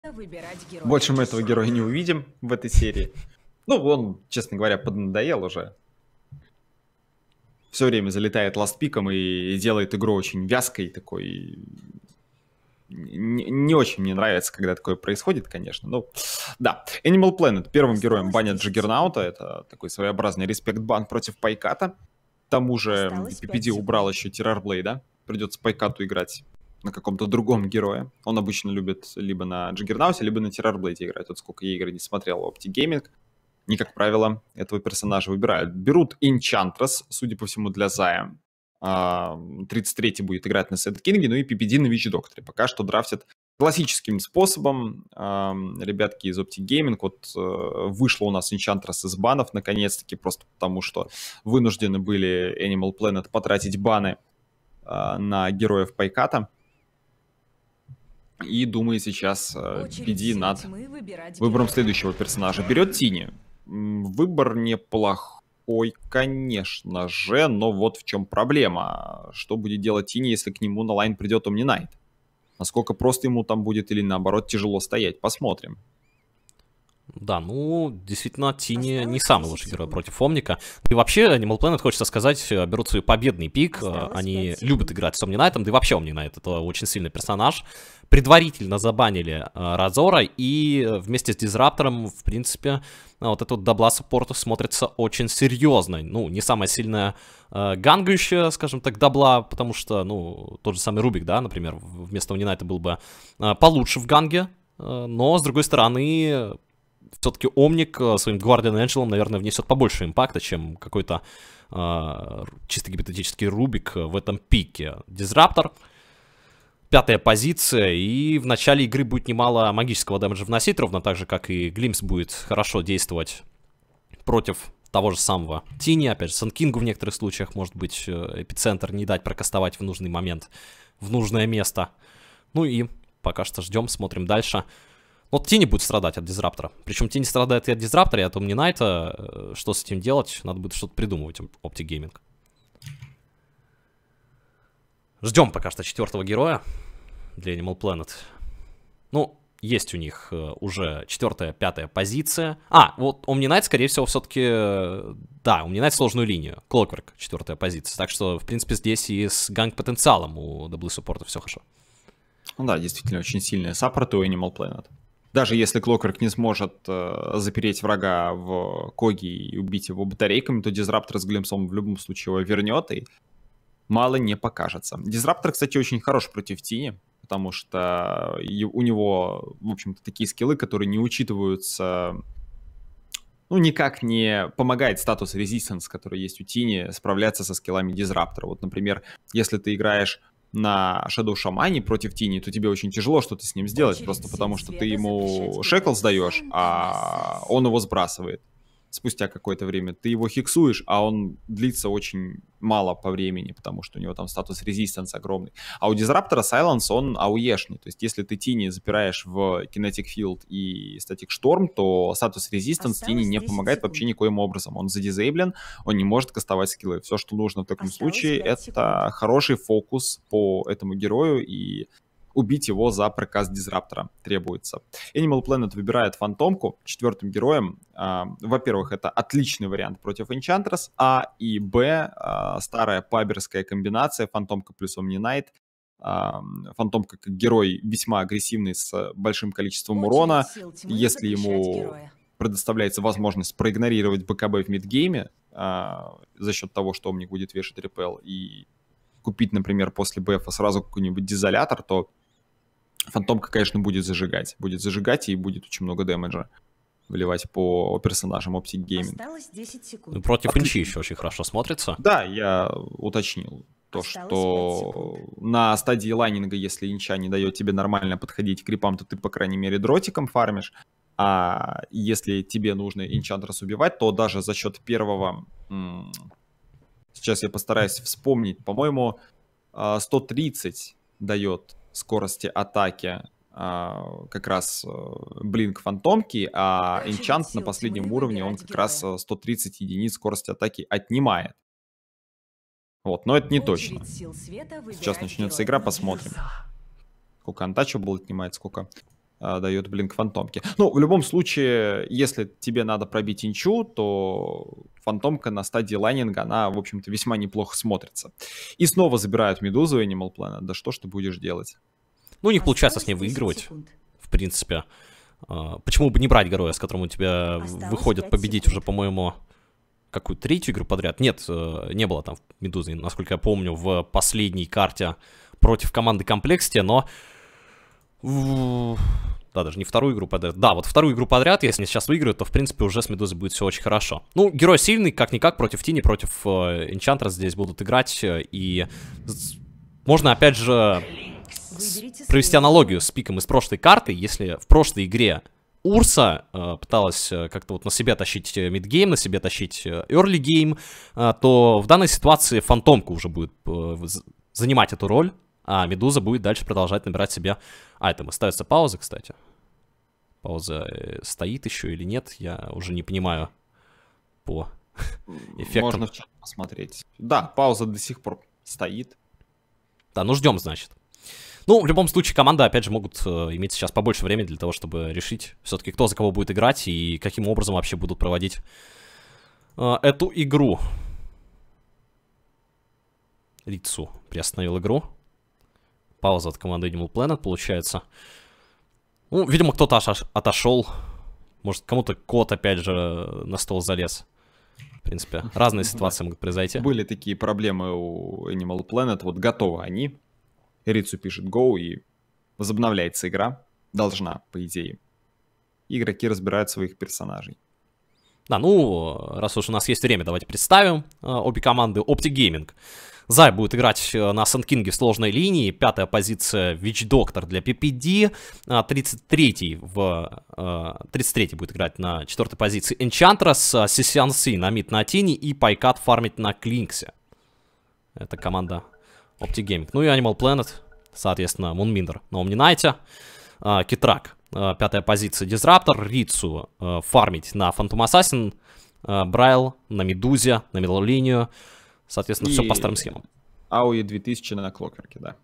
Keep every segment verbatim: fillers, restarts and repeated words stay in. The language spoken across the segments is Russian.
Больше мы этого героя не увидим в этой серии. Ну, он, честно говоря, поднадоел уже. Все время залетает ластпиком и делает игру очень вязкой такой. Не, не очень мне нравится, когда такое происходит, конечно. Ну, да. Animal Planet. Первым героем банят Джаггернаута. Это такой своеобразный респект-бан против Пайката. К тому же пи пи ди убрал еще Террорблейда. Придется Пайкату играть на каком-то другом герое. Он обычно любит либо на Джаггернауте, либо на Террорблейде играть. Вот сколько я игр не смотрел в Optic Gaming. Не, как правило, этого персонажа выбирают. Берут Enchantress, судя по всему, для Зая. тридцать третий будет играть на Сэд Кинге, ну и пи пи ди на Вич Докторе. Пока что драфтят классическим способом. Ребятки из Optic Gaming, вот вышло у нас Enchantress из банов, наконец-таки, просто потому что вынуждены были Animal Planet потратить баны на героев Пайката. И думаю сейчас пи пи ди над выбором следующего персонажа. Берет Тини. Выбор неплохой, конечно же, но вот в чем проблема. Что будет делать Тини, если к нему на лайн придет Omni-Knight? Насколько просто ему там будет или наоборот тяжело стоять? Посмотрим. Да, ну, действительно, Тини не самый лучший герой против Омника. И вообще, Animal Planet, хочется сказать, берут свой победный пик. Осталось Они любят играть с Omni-Knight'ом, да и вообще Omni-Knight — это очень сильный персонаж. Предварительно забанили э, Разора, и вместе с Дизраптором, в принципе, вот этот дабла саппорта смотрится очень серьезно. Ну, не самая сильная э, гангающая, скажем так, дабла, потому что, ну, тот же самый Рубик, да, например, вместо Omni-Knight'а был бы э, получше в ганге, э, но, с другой стороны, все-таки Омник своим Guardian Angel'ом, наверное, внесет побольше импакта, чем какой-то э, чисто гипотетический Рубик в этом пике. Дизраптор, пятая позиция, и в начале игры будет немало магического дэмэджа вносить, ровно так же, как и Глимс будет хорошо действовать против того же самого Тини. Опять же, Сан-Кингу в некоторых случаях, может быть, эпицентр не дать прокастовать в нужный момент, в нужное место. Ну и пока что ждем, смотрим дальше. Вот Тини будет страдать от Дизраптора. Причем Тини страдает и от Дизраптора, и от Omni-Knight'а. Что с этим делать? Надо будет что-то придумывать, Optic Gaming. Ждем пока что четвертого героя для Animal Planet. Ну, есть у них уже четвертая, пятая позиция. А, вот Omni-Knight, скорее всего, все-таки... Да, Omni-Knight сложную линию. Clockwork, четвертая позиция. Так что, в принципе, здесь и с ганг-потенциалом у даблю саппорта все хорошо. Ну да, действительно, очень сильные саппорты у Animal Planet. Даже если Clockwork не сможет э, запереть врага в Коги и убить его батарейками, то Дизраптор с Глимсом в любом случае его вернет, и мало не покажется. Дизраптор, кстати, очень хорош против Тини, потому что у него, в общем-то, такие скиллы, которые не учитываются, ну, никак не помогает статус Resistance, который есть у Тини, справляться со скиллами Дизраптора. Вот, например, если ты играешь на Shadow Шамане против Тини, то тебе очень тяжело что-то с ним сделать, очередь просто потому что ты ему шекл сдаешь, а он его сбрасывает спустя какое-то время. Ты его хиксуешь, а он длится очень мало по времени, потому что у него там статус резистанс огромный. А у Дизраптора Silence он ауешный. То есть если ты Тини запираешь в Kinetic Field и Static Storm, то статус резистанс Тини не помогает секунд. Вообще никоим образом. Он задизейблен, он не может кастовать скиллы. Все, что нужно в таком Осталось случае, это секунд. Хороший фокус по этому герою, и убить его за прокаст Дизраптора требуется. Animal Planet выбирает Фантомку четвертым героем. А, во-первых, это отличный вариант против Enchantress, а и б, а, старая паберская комбинация Фантомка плюс Omni-Knight. А, Фантомка как герой весьма агрессивный, с большим количеством урона. Если ему предоставляется возможность проигнорировать БКБ в мидгейме а, за счет того, что Омник будет вешать репел, и купить, например, после БФа сразу какой-нибудь дизолятор, то Фантомка, конечно, будет зажигать. Будет зажигать и будет очень много дэмэджа вливать по персонажам Optic Gaming. Осталось десять секунд. Против Инчи еще очень хорошо смотрится. Да, я уточнил то, Осталось что на стадии лайнинга, если Инча не дает тебе нормально подходить к крипам, то ты, по крайней мере, дротиком фармишь. А если тебе нужно Enchantress убивать, то даже за счет первого... Сейчас я постараюсь вспомнить. По-моему, сто тридцать дает скорости атаки как раз блинк Фантомки, а Энчант на последнем уровне он как раз сто тридцать единиц скорости атаки отнимает. Вот, но это не точно. Сейчас начнется игра, посмотрим. Сколько Untouchable отнимает, сколько а, дает блинк фантомки. Ну, в любом случае, если тебе надо пробить инчу, то фантомка на стадии лайнинга, она, в общем-то, весьма неплохо смотрится. И снова забирают медузу Animal Planet. Да что ж ты будешь делать? Ну, у них получается с ней выигрывать, в принципе. Почему бы не брать героя, с которым у тебя Осталось выходит победить секунд. Уже, по-моему, какую третью игру подряд? Нет, не было там медузы, насколько я помню, в последней карте против команды Complexity, но... Да, даже не вторую игру подряд. Да, вот вторую игру подряд, если они сейчас выиграют, то, в принципе, уже с Медузой будет все очень хорошо. Ну, герой сильный, как-никак, против Тини, против э, Enchantress здесь будут играть. И можно, опять же, провести аналогию с пиком из прошлой карты. Если в прошлой игре Урса э, пыталась э, как-то вот на себя тащить мидгейм, на себе тащить early game, э, то в данной ситуации Фантомка уже будет э, занимать эту роль. А Медуза будет дальше продолжать набирать себе айтемы. Ставится пауза, кстати. Пауза э, стоит еще или нет, я уже не понимаю по эффектам. Можно в чат посмотреть. Да, пауза до сих пор стоит. Да, ну ждем, значит. Ну, в любом случае, команды, опять же, могут э, иметь сейчас побольше времени для того, чтобы решить все-таки, кто за кого будет играть и каким образом вообще будут проводить э, эту игру. Рицу приостановил игру. Пауза от команды Animal Planet получается. Ну, видимо, кто-то отошел. Может, кому-то кот, опять же, на стол залез. В принципе, разные ситуации могут произойти. Были такие проблемы у Animal Planet. Вот готовы они. Рицу пишет go, и возобновляется игра. Должна, по идее. Игроки разбирают своих персонажей. Да, ну, раз уж у нас есть время, давайте представим э, обе команды. Optic Gaming. Зай будет играть на Сент Кинге в сложной линии. Пятая позиция Witch Doctor для пи пи ди. тридцать третий, в, тридцать третий будет играть на четвертой позиции Enchantress. си си эн си на мид на Тини и Пайкат фармить на Клинксе. Это команда Optic Gaming. Ну и Animal Planet, соответственно, Moonminder на Omninite. Китрак, пятая позиция Disruptor. Рицу фармить на Phantom Assassin. Брайл на Медузе, на мидл линию. Соответственно, и все по старым схемам. Ауи две тысячи на Клокерке, да.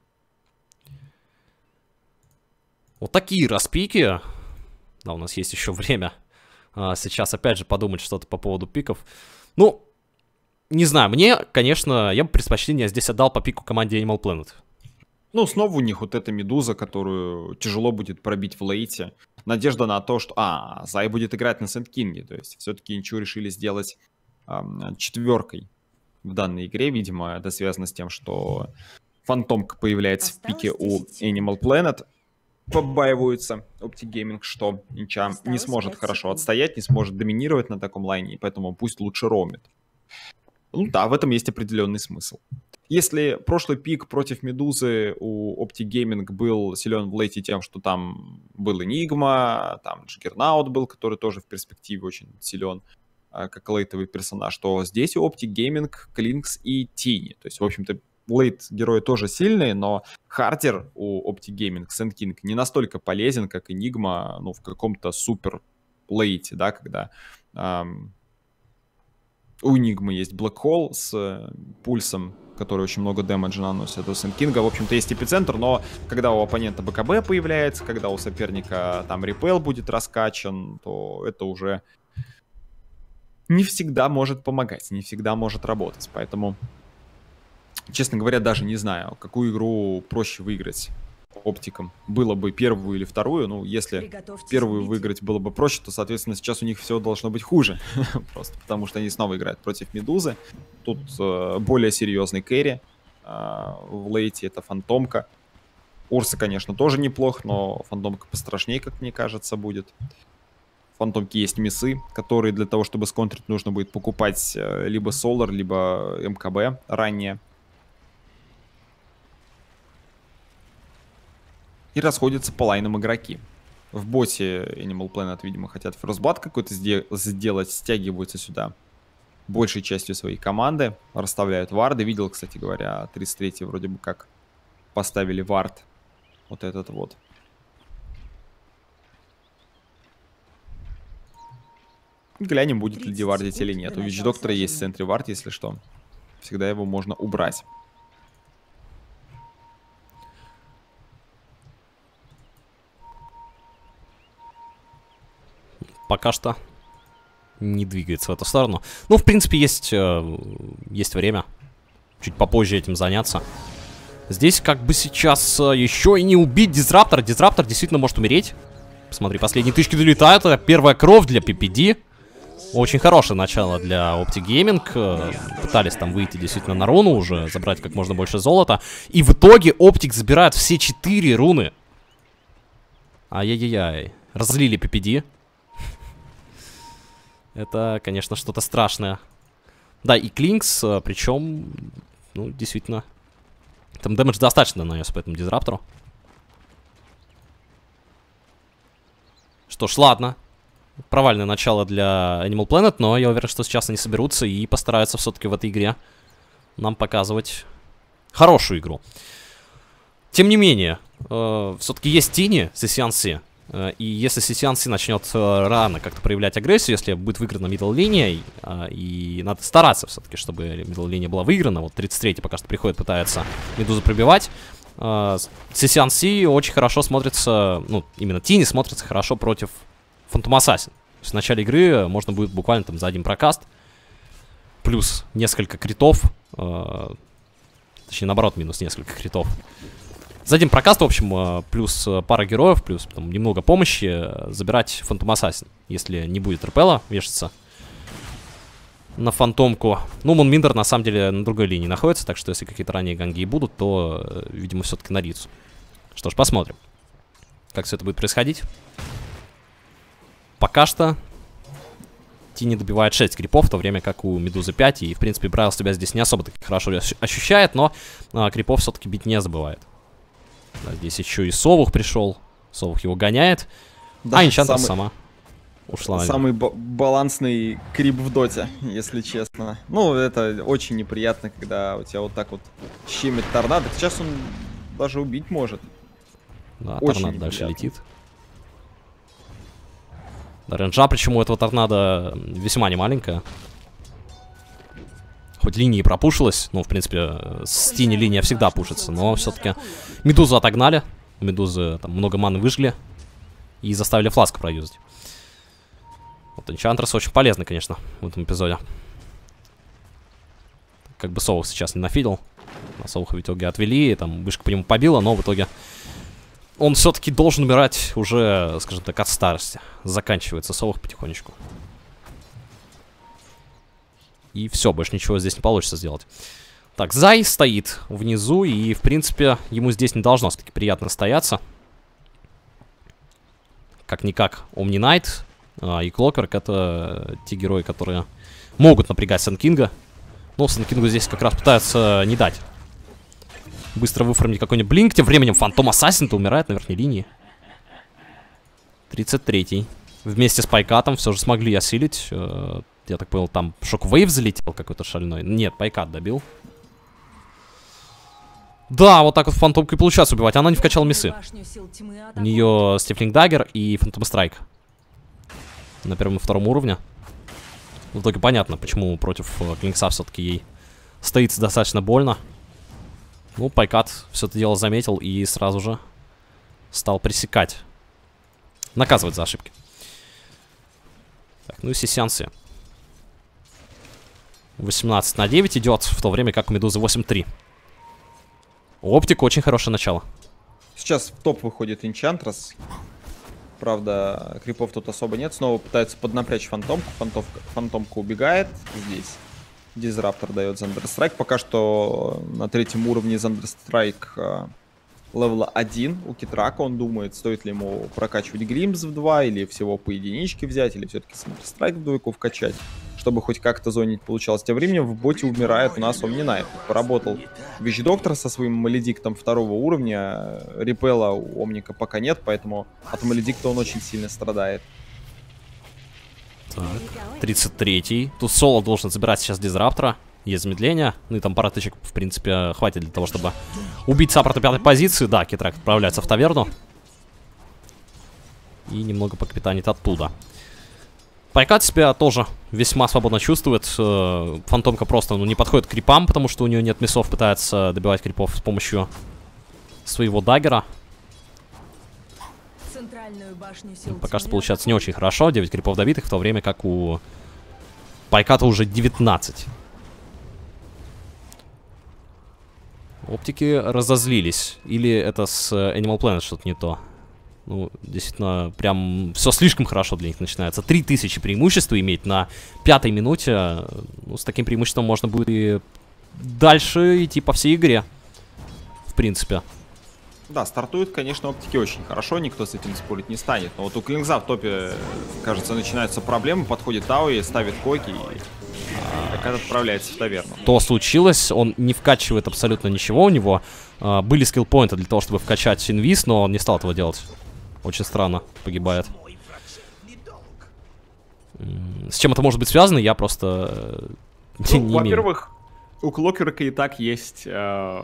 Вот такие распики. Да, у нас есть еще время. А, сейчас, опять же, подумать что-то по поводу пиков. Ну, не знаю, мне, конечно, я бы предпочтение здесь отдал по пику команде Animal Planet. Ну, снова у них вот эта медуза, которую тяжело будет пробить в лейте. Надежда на то, что... А, Зай будет играть на Сент Кинге. То есть все-таки ничего решили сделать эм, четверкой. В данной игре, видимо, это связано с тем, что фантомка появляется в пике у Animal Planet. Побаиваются Optic Gaming, что Инча не сможет хорошо отстоять, не сможет доминировать на таком лайне, и поэтому пусть лучше роумит. Ну да, в этом есть определенный смысл. Если прошлый пик против Медузы у Optic Gaming был силен в лейте тем, что там был Enigma, там Джиггернаут был, который тоже в перспективе очень силен, как лейтовый персонаж, то здесь у Optic Gaming, Клинкс и Тини. То есть, в общем-то, лейт герои тоже сильные, но хардер у Optic Gaming, Сент Кинг, не настолько полезен, как Enigma, ну, в каком-то супер лейте, да, когда эм, у Enigma есть Black Hole с э, пульсом, который очень много дэмэджа наносит. У Сент Кинга, в общем-то, есть эпицентр, но когда у оппонента БКБ появляется, когда у соперника там репел будет раскачан, то это уже не всегда может помогать, не всегда может работать. Поэтому, честно говоря, даже не знаю, какую игру проще выиграть оптикам. Было бы первую или вторую. Ну, если первую выиграть было бы проще, то, соответственно, сейчас у них все должно быть хуже. Просто потому, что они снова играют против Медузы. Тут э, более серьезный кэрри. Э, в лейте это Фантомка. Урса, конечно, тоже неплох, но Фантомка пострашнее, как мне кажется, будет. В Фантомке есть миссы, которые для того, чтобы сконтрить, нужно будет покупать э, либо Solar, либо эм ка бэ ранее. И расходятся по лайнам игроки. В боссе Animal Planet, видимо, хотят фростбат какой-то сделать, стягиваются сюда большей частью своей команды, расставляют варды. Видел, кстати говоря, тридцать третий вроде бы как поставили вард. Вот этот вот. Глянем, будет ли девардить или нет. У Witch Doctor есть в центре вард, если что. Всегда его можно убрать. пока что не двигается в эту сторону. Ну, в принципе, есть, э, есть время чуть попозже этим заняться. Здесь как бы сейчас э, еще и не убить Дизраптора. Дизраптор действительно может умереть. Посмотри, последние тычки долетают. Это первая кровь для пи пи ди. Очень хорошее начало для Optic Gaming. Пытались там выйти действительно на руну уже, забрать как можно больше золота. И в итоге Optic забирает все четыре руны. Ай-яй-яй. Разлили пи пи ди. Это, конечно, что-то страшное. Да, и Клинкс, причем, ну, действительно, там дэмэдж достаточно нанес по этому Дизраптору. Что ж, ладно. Провальное начало для Animal Planet, но я уверен, что сейчас они соберутся и постараются все-таки в этой игре нам показывать хорошую игру. Тем не менее, э, все-таки есть тени си си эн си. Э, и если си си эн си начнет э, рано как-то проявлять агрессию, если будет выиграна мидл линия, э, и надо стараться все-таки, чтобы мидл линия была выиграна. Вот тридцать третий пока что приходит, пытается Медузу пробивать. Э, си си эн си очень хорошо смотрится, ну, именно тени смотрится хорошо против Phantom Assassin. В начале игры можно будет буквально там за один прокаст, плюс несколько критов, э, точнее наоборот, минус несколько критов. За один прокаст, в общем, э, плюс пара героев, плюс там, немного помощи, э, забирать Phantom Assassin, если не будет репела вешаться на фантомку. Ну, Мунминдер на самом деле на другой линии находится, так что если какие-то ранние ганги и будут, то, э, видимо, все-таки на Рицу. Что ж, посмотрим, как все это будет происходить. Пока что Тини добивает шесть крипов, в то время как у Медузы пять. И, в принципе, Брайл себя здесь не особо таки хорошо ощущает, но а, крипов все-таки бить не забывает. Да, здесь еще и Совух пришел. Совух его гоняет. Да, а Энчантресс самый... сама ушла. Самый балансный крип в доте, если честно. Ну, это очень неприятно, когда у тебя вот так вот щемит торнадо. Сейчас он даже убить может. Да, очень торнадо дальше летит. Да, ренджа, причем у этого торнадо весьма немаленькая. Хоть линии пропушилась, ну, в принципе, с тени линия всегда пушится, но все-таки Медузу отогнали. У Медузы там много маны выжгли и заставили фласку проюзать. Вот Энчантресс очень полезный, конечно, в этом эпизоде. Как бы Совух сейчас не нафидел. А Совуха в итоге отвели, там вышка по нему побила, но в итоге он все-таки должен умирать уже, скажем так, от старости. Заканчивается Совух потихонечку. И все, больше ничего здесь не получится сделать. Так, Зай стоит внизу, и, в принципе, ему здесь не должно все-таки приятно стояться. Как-никак, Omni Knight а, и Clockwork — это те герои, которые могут напрягать Сэн Кинга. Но Сэн Кингу здесь как раз пытаются не дать быстро выформить какой-нибудь блинк. Тем временем Phantom Assassin-то умирает на верхней линии. тридцать третий. Вместе с Пайкатом все же смогли осилить. Э, я так понял, там Шок-Вейв залетел какой-то шальной. Нет, Пайкат добил. Да, вот так вот Фантомкой получается убивать. Она не вкачала миссы. У нее Стифлинг Даггер и Фантом Страйк на первом и втором уровне. В итоге понятно, почему против Клинкса все-таки ей стоится достаточно больно. Ну, Пайкат все это дело заметил и сразу же стал пресекать. Наказывать за ошибки. Так, ну и си си эн си. восемнадцать на девять идет, в то время как у Медузы восемь три. У Оптик очень хорошее начало. Сейчас в топ выходит Энчантресс. Правда, крипов тут особо нет. Снова пытается поднапрячь Фантомку. Фантомка, Фантомка убегает здесь. Дизраптор дает Зандерстрайк. Пока что на третьем уровне Зандерстрайк э, левела один у Китрака. Он думает, стоит ли ему прокачивать Глимс в два, или всего по единичке взять, или все-таки Зандерстрайк в двойку вкачать, чтобы хоть как-то зонить получалось. Тем временем в боте умирает у нас Omni Knight. Поработал Вещь-доктор со своим Маледиктом второго уровня. Репела у Омника пока нет, поэтому от Маледикта он очень сильно страдает. Так, тридцать третий. Тут Соло должен забирать сейчас Дизраптора. Есть замедление. Ну и там пара тычек, в принципе, хватит для того, чтобы убить саппорта пятой позиции. Да, Китрак отправляется в таверну. И немного покапитанит оттуда. Пайкат себя тоже весьма свободно чувствует. Фантомка просто ну, не подходит к крипам, потому что у нее нет миссов. Пытается добивать крипов с помощью своего даггера. Пока что получается не очень хорошо. девять крипов добитых, в то время как у Пайката уже девятнадцать. Оптики разозлились. Или это с Animal Planet что-то не то. Ну, действительно, прям все слишком хорошо для них начинается. три тысячи преимущества иметь на пятой минуте. Ну, с таким преимуществом можно будет и дальше идти по всей игре. В принципе. Да, стартуют, конечно, оптики очень хорошо, никто с этим спорить не станет. Но вот у Клинкза в топе, кажется, начинаются проблемы. Подходит Тауи, ставит Коки и Пайкат отправляется в таверну. То случилось, он не вкачивает абсолютно ничего. У него а, были скиллпоинты для того, чтобы вкачать инвиз, но он не стал этого делать. Очень странно, погибает. С чем это может быть связано, я просто ну, не, не имею. Во-первых, у Клокерка и так есть э,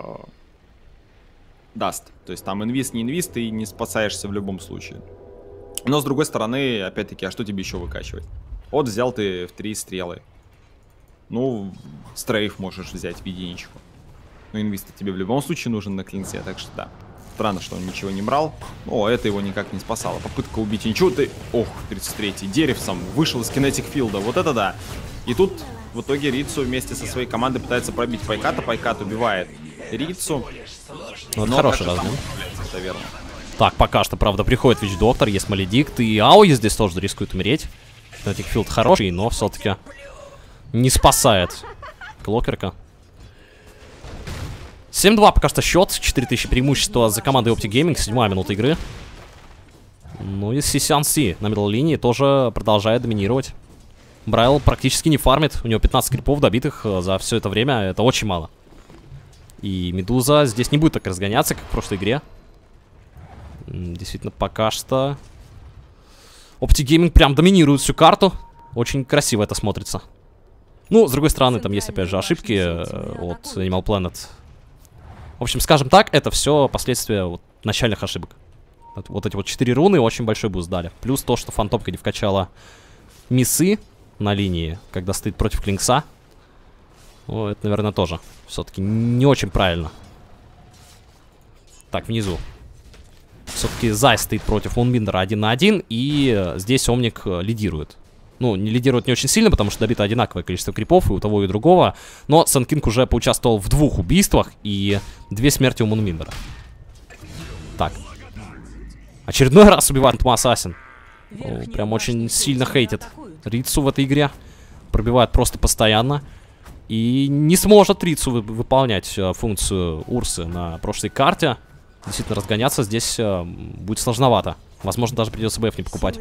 даст. То есть там инвиз, не инвиз, ты не спасаешься в любом случае. Но с другой стороны, опять-таки, а что тебе еще выкачивать? Вот взял ты в три стрелы. Ну, стрейф можешь взять в виде ничего. Но инвиз тебе в любом случае нужен на клинзе, так что да. Странно, что он ничего не брал. О, это его никак не спасало. Попытка убить ничего, ты... Ох, тридцать третий. Деревцем вышел из кинетик филда. Вот это да. И тут в итоге Рицу вместе со своей командой пытается пробить Пайката. Пайкат убивает Рицу. Ну, это хороший размен. Верно. Так, пока что, правда, приходит Вич-доктор, есть Маледикт. И Ауи здесь тоже рискует умереть. Кинетик филд хороший, но все-таки не спасает Клокерка. семь-два пока что счет, четыре тысячи преимущества за командой Optic Gaming, седьмая минута игры. Ну и си си эн си на мидл линии тоже продолжает доминировать. Брайл практически не фармит, у него пятнадцать крипов добитых за все это время, это очень мало. И Медуза здесь не будет так разгоняться, как в прошлой игре. Действительно, пока что Optic Gaming прям доминирует всю карту, очень красиво это смотрится. Ну, с другой стороны, там есть опять же ошибки от Animal Planet. В общем, скажем так, это все последствия вот начальных ошибок. Вот, вот эти вот четыре руны очень большой буст дали. Плюс то, что Фантомка не вкачала миссы на линии, когда стоит против Клинкса. Ну, это, наверное, тоже все-таки не очень правильно. Так, внизу. Все-таки Зай стоит против Мунбиндера один на один, и здесь Омник лидирует. Ну, не лидирует не очень сильно, потому что добито одинаковое количество крипов и у того, и у другого. Но Сэн Кинг уже поучаствовал в двух убийствах и две смерти у Мунминдера. Так. Очередной раз убивает Антма Ассасин. О, прям очень сильно хейтит Рицу в этой игре. Пробивает просто постоянно. И не сможет Рицу вы выполнять а, функцию Урсы на прошлой карте. Действительно, разгоняться здесь а, будет сложновато. Возможно, даже придется БФ не покупать.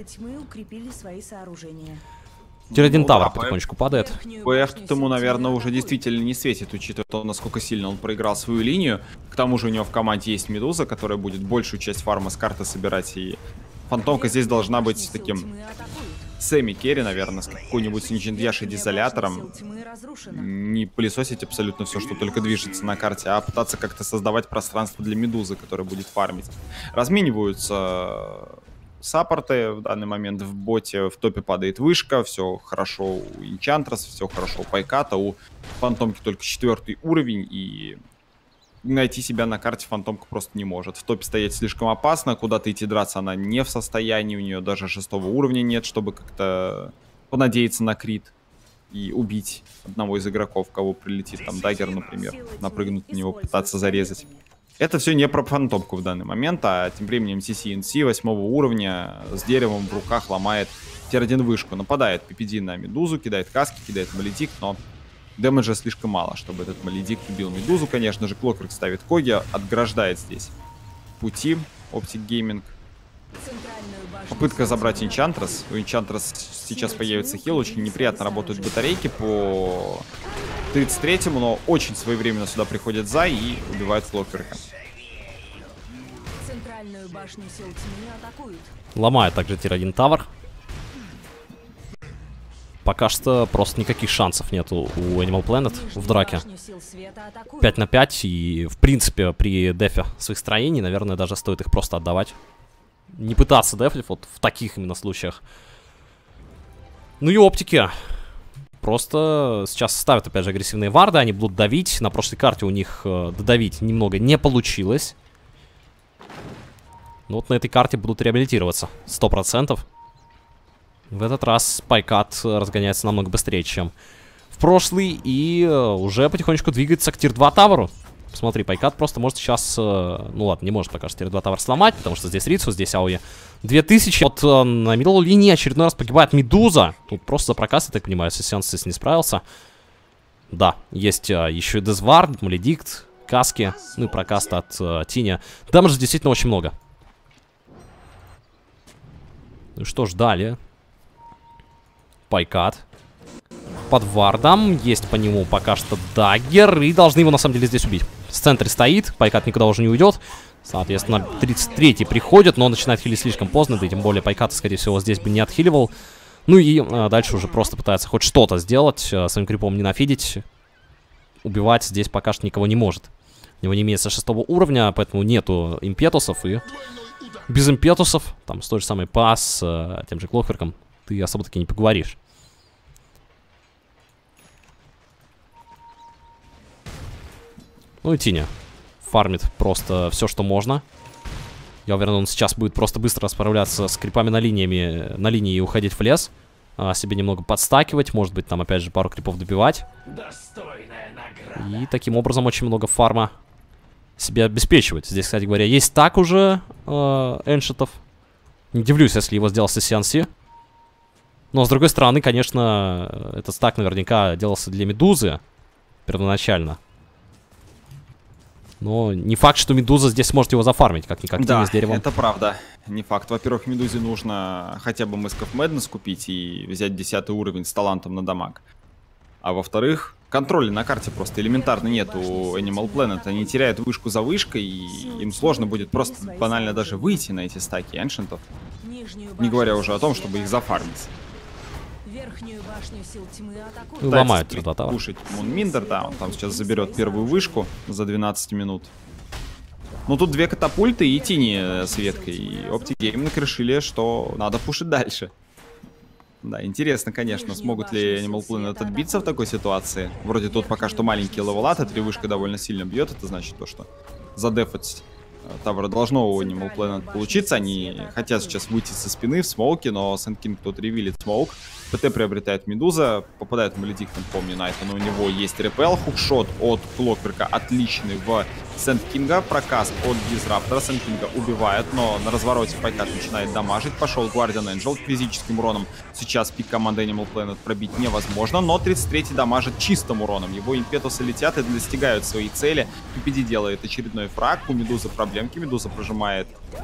Тиродин Тавр ну, да, потихонечку падает. БФ тут ему, наверное, уже действительно не светит, учитывая то, насколько сильно он проиграл свою линию. К тому же у него в команде есть Медуза, которая будет большую часть фарма с карты собирать. И Фантомка здесь должна быть таким семи-керри, наверное, с какой-нибудь Нинджиндьяшей дизолятором. Не пылесосить абсолютно все, что только движется на карте, а пытаться как-то создавать пространство для Медузы, которая будет фармить. Размениваются саппорты в данный момент в боте, в топе падает вышка, все хорошо у Энчантрас, все хорошо у Пайката, у Фантомки только четвертый уровень, и найти себя на карте Фантомка просто не может. В топе стоять слишком опасно, куда-то идти драться она не в состоянии, у нее даже шестого уровня нет, чтобы как-то понадеяться на крит и убить одного из игроков, кого прилетит, там Даггер, например, напрыгнуть на него, пытаться зарезать. Это все не про Фантомку в данный момент, а тем временем си си эн си восьмого уровня с деревом в руках ломает Тир-один вышку, нападает пи пи ди на Медузу, кидает каски, кидает Маледикт, но дэмэджа слишком мало, чтобы этот Маледикт убил Медузу. Конечно же, Клокверк ставит Коги, отграждает здесь пути Optic Gaming. Попытка забрать Энчантрас. У Энчантрас сейчас появится хил. Очень неприятно работают батарейки по тридцать третьему, но очень своевременно сюда приходит Зай и убивает Клокверка. Ломает также Тир-один Тавр. Пока что просто никаких шансов нету у Animal Planet в драке. пять на пять, и в принципе при дефе своих строений, наверное, даже стоит их просто отдавать. Не пытаться дефать вот в таких именно случаях. Ну и оптики. Просто сейчас ставят опять же агрессивные варды, они будут давить. На прошлой карте у них э, додавить немного не получилось. Ну вот на этой карте будут реабилитироваться. Сто процентов. В этот раз Пайкат разгоняется намного быстрее, чем в прошлый. И уже потихонечку двигается к тир два таверу. Посмотри, Пайкат просто может сейчас... Ну ладно, не может пока что тир два тавер сломать, потому что здесь Рицу, здесь АОЕ две тысячи. Вот на мидл линии очередной раз погибает Медуза. Тут просто за проказ, я так понимаю, Сесиан здесь не справился. Да, есть а, еще и Дезвард, Маледикт, Каски, ну и прокаст от а, Тиня. Дамажа действительно очень много. Ну что ж, далее. Пайкат. Под вардом. Есть по нему пока что даггер. И должны его на самом деле здесь убить. В центре стоит. Пайкат никуда уже не уйдет. Соответственно, тридцать третий приходит, но он начинает хилить слишком поздно. Да и тем более Пайкат, скорее всего, здесь бы не отхиливал. Ну и а, дальше уже просто пытается хоть что-то сделать. А, своим крипом не нафидить. Убивать здесь пока что никого не может. У него не имеется шестого уровня, поэтому нету импетусов. И без импетусов, там с той же самой пас, а, тем же Клокверком, ты особо-таки не поговоришь. Ну и Тиня фармит просто все, что можно. Я уверен, он сейчас будет просто быстро справляться с крипами на, линиями, на линии и уходить в лес. А, себе немного подстакивать. Может быть, там опять же пару крипов добивать. И таким образом очень много фарма себе обеспечивать. Здесь, кстати говоря, есть стак уже э, эншитов. Не удивлюсь, если его сделал Сесианси. Но, с другой стороны, конечно, этот стак наверняка делался для Медузы первоначально. Но не факт, что Медуза здесь сможет его зафармить, как-никак. Да, с деревом. это правда. Не факт. Во-первых, Медузе нужно хотя бы Mask of Madness купить и взять десятый уровень с талантом на дамаг. А во-вторых, контроля на карте просто элементарно нет у Animal Planet. Они теряют вышку за вышкой, и им сложно будет просто банально даже выйти на эти стаки эншентов. Не говоря уже о том, чтобы их зафармить. Верхнюю башню сил тьмы атакуют. Ломают туда. Кушать Мунминдер, да, он там сейчас заберет первую вышку за двенадцать минут. Ну тут две катапульты и Тини с веткой. И Optic Gaming решили, что надо пушить дальше. Да, интересно, конечно, смогут ли Animal Planet отбиться в такой ситуации. Вроде тут пока что маленький левелат, а три вышка довольно сильно бьет. Это значит то, что задефать Тавра должно у Animal Planet получиться. Они хотят сейчас выйти со спины в смоуке, но Сэнд Кинг тут ревилит смоук. ПТ приобретает Медуза, попадает в Маледиктом, помню, Найта, но у него есть репел, хукшот от Клокверка отличный в Сэнд Кинга, прокаст от Дизраптора, Сэнд Кинга убивает, но на развороте Пайкат начинает дамажить, пошел Guardian Angel физическим уроном, сейчас пик команды Animal Planet пробить невозможно, но тридцать третий дамажит чистым уроном, его импетусы летят и достигают своей цели, пи пи ди делает очередной фраг, у Медузы проблемки, Медуза прожимает...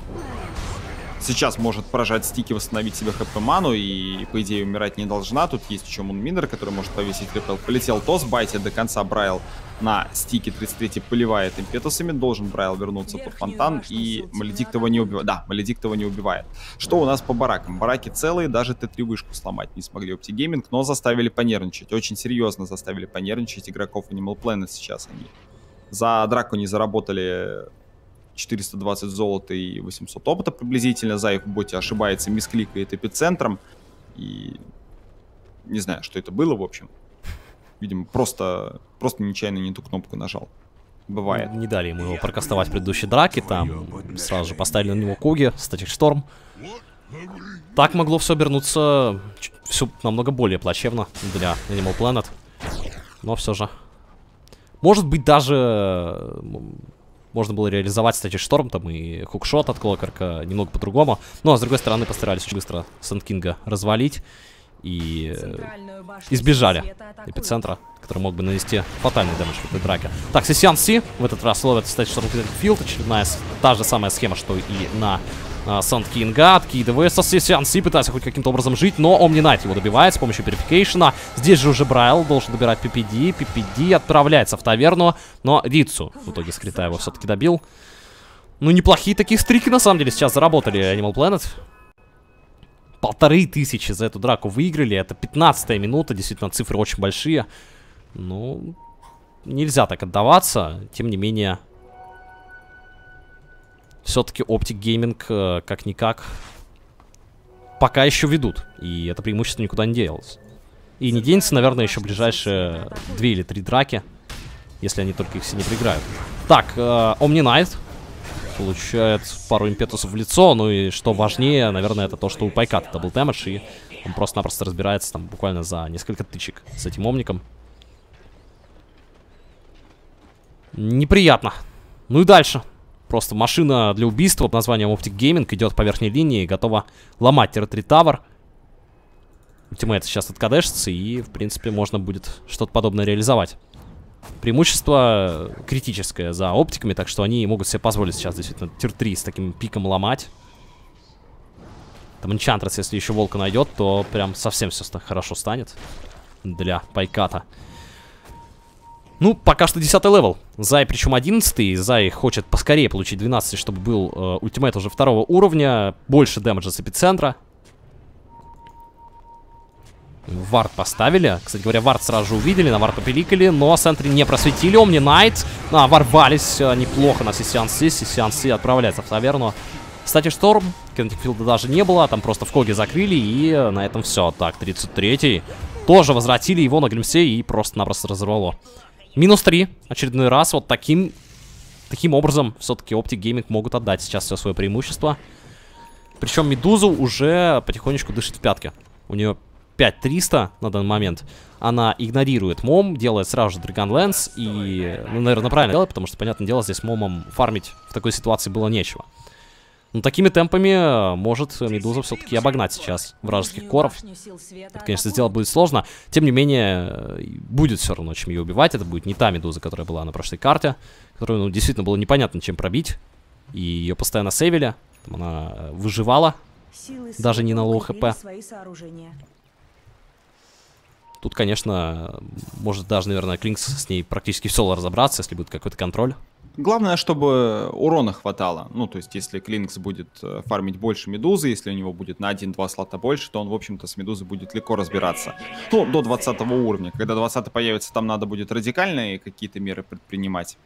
Сейчас может поражать стики, восстановить себе хп-ману и, по идее, умирать не должна. Тут есть еще Мунминер, который может повесить репел. Полетел Тос, байтит до конца Брайл на стике. тридцать третий поливает импетусами. Должен Брайл вернуться под фонтан. И Маледикт его не убивает. Да, Маледикт его не убивает. Что у нас по баракам? Бараки целые, даже Т три вышку сломать не смогли Optic Gaming, но заставили понервничать. Очень серьезно заставили понервничать игроков Animal Planet сейчас. Они за драку не заработали... четыреста двадцать золота и восемьсот опыта приблизительно. Заев в боте ошибается, мискликает эпицентром. И не знаю, что это было, в общем. Видимо, просто, просто нечаянно не ту кнопку нажал. Бывает. Не дали ему его прокастовать в предыдущей драке. Там сразу же поставили на него Коги, Статик Шторм. Так могло все обернуться все намного более плачевно для Animal Planet. Но все же. Может быть, даже... Можно было реализовать, кстати, Шторм там и хукшот от Клокерка немного по-другому. Но, с другой стороны, постарались очень быстро Сэнд Кинга развалить. И избежали эпицентра, который мог бы нанести фатальный дэмэдж в этой драке. Так, Сесиан Си в этот раз ловит, кстати, Шторм Филд. Очередная та же самая схема, что и на Сэнд Кинга. Откидывается Сесиан Си, пытается хоть каким-то образом жить, но Омни Найт его добивает с помощью Purification. Здесь же уже Брайл должен добирать пи пи ди. пи пи ди отправляется в таверну, но Рицу в итоге скрита его все-таки добил. Ну, неплохие такие стрики, на самом деле, сейчас заработали Animal Planet. Полторы тысячи за эту драку выиграли. Это пятнадцатая минута, действительно, цифры очень большие. Ну, нельзя так отдаваться, тем не менее... Все-таки Optic Gaming, как-никак, пока еще ведут. И это преимущество никуда не делось. И не денется, наверное, еще ближайшие две или три драки. Если они только их все не проиграют. Так, Omni Knight. Получает пару импетусов в лицо. Ну и что важнее, наверное, это то, что у Пайката дабл дэмэдж. И он просто-напросто разбирается там буквально за несколько тычек с этим омником. Неприятно. Ну и дальше. Просто машина для убийства под названием Optic Gaming идет по верхней линии и готова ломать Территри Тавер. Ультимейт сейчас откадешится, и, в принципе, можно будет что-то подобное реализовать. Преимущество критическое за оптиками, так что они могут себе позволить сейчас действительно тир три с таким пиком ломать. Там Энчантрес, если еще волка найдет, то прям совсем все хорошо станет для Пайката. Ну, пока что десятый левел. Зай, причем одиннадцатый. Зай хочет поскорее получить двенадцатый, чтобы был э, ультимейт уже второго уровня. Больше дэмэджа с эпицентра. Вард поставили. Кстати говоря, вард сразу же увидели, на вард попиликали, но сентри не просветили. Омни Найт. А, ворвались э, неплохо на Сисианси. Сисианси отправляется в таверну. Кстати, Шторм. Кинетикфилда даже не было. Там просто в коге закрыли, и э, на этом все. Так, тридцать третий. Тоже возвратили его на Глимсе и просто-напросто разорвало. Минус три. Очередной раз. Вот таким, таким образом все-таки Optic Gaming могут отдать сейчас все свое преимущество. Причем Медузу уже потихонечку дышит в пятке. У нее пять триста на данный момент. Она игнорирует мом, делает сразу же Dragonlance. И, ну, наверное, правильно делает, потому что, понятное дело, здесь момом фармить в такой ситуации было нечего. Но такими темпами может Медуза все-таки обогнать сейчас вражеских коров. Это, конечно, сделать будет сложно. Тем не менее, будет все равно чем ее убивать. Это будет не та Медуза, которая была на прошлой карте. Которую, ну, действительно было непонятно, чем пробить. И ее постоянно сейвили. Там она выживала. Даже не на лоу хп. Тут, конечно, может даже, наверное, Клинкс с ней практически в соло разобраться, если будет какой-то контроль. Главное, чтобы урона хватало. Ну, то есть, если Клинкс будет фармить больше Медузы, если у него будет на один-два слота больше, то он, в общем-то, с Медузой будет легко разбираться. Ну, до двадцатого уровня. Когда двадцатый появится, там надо будет радикальные какие-то меры предпринимать.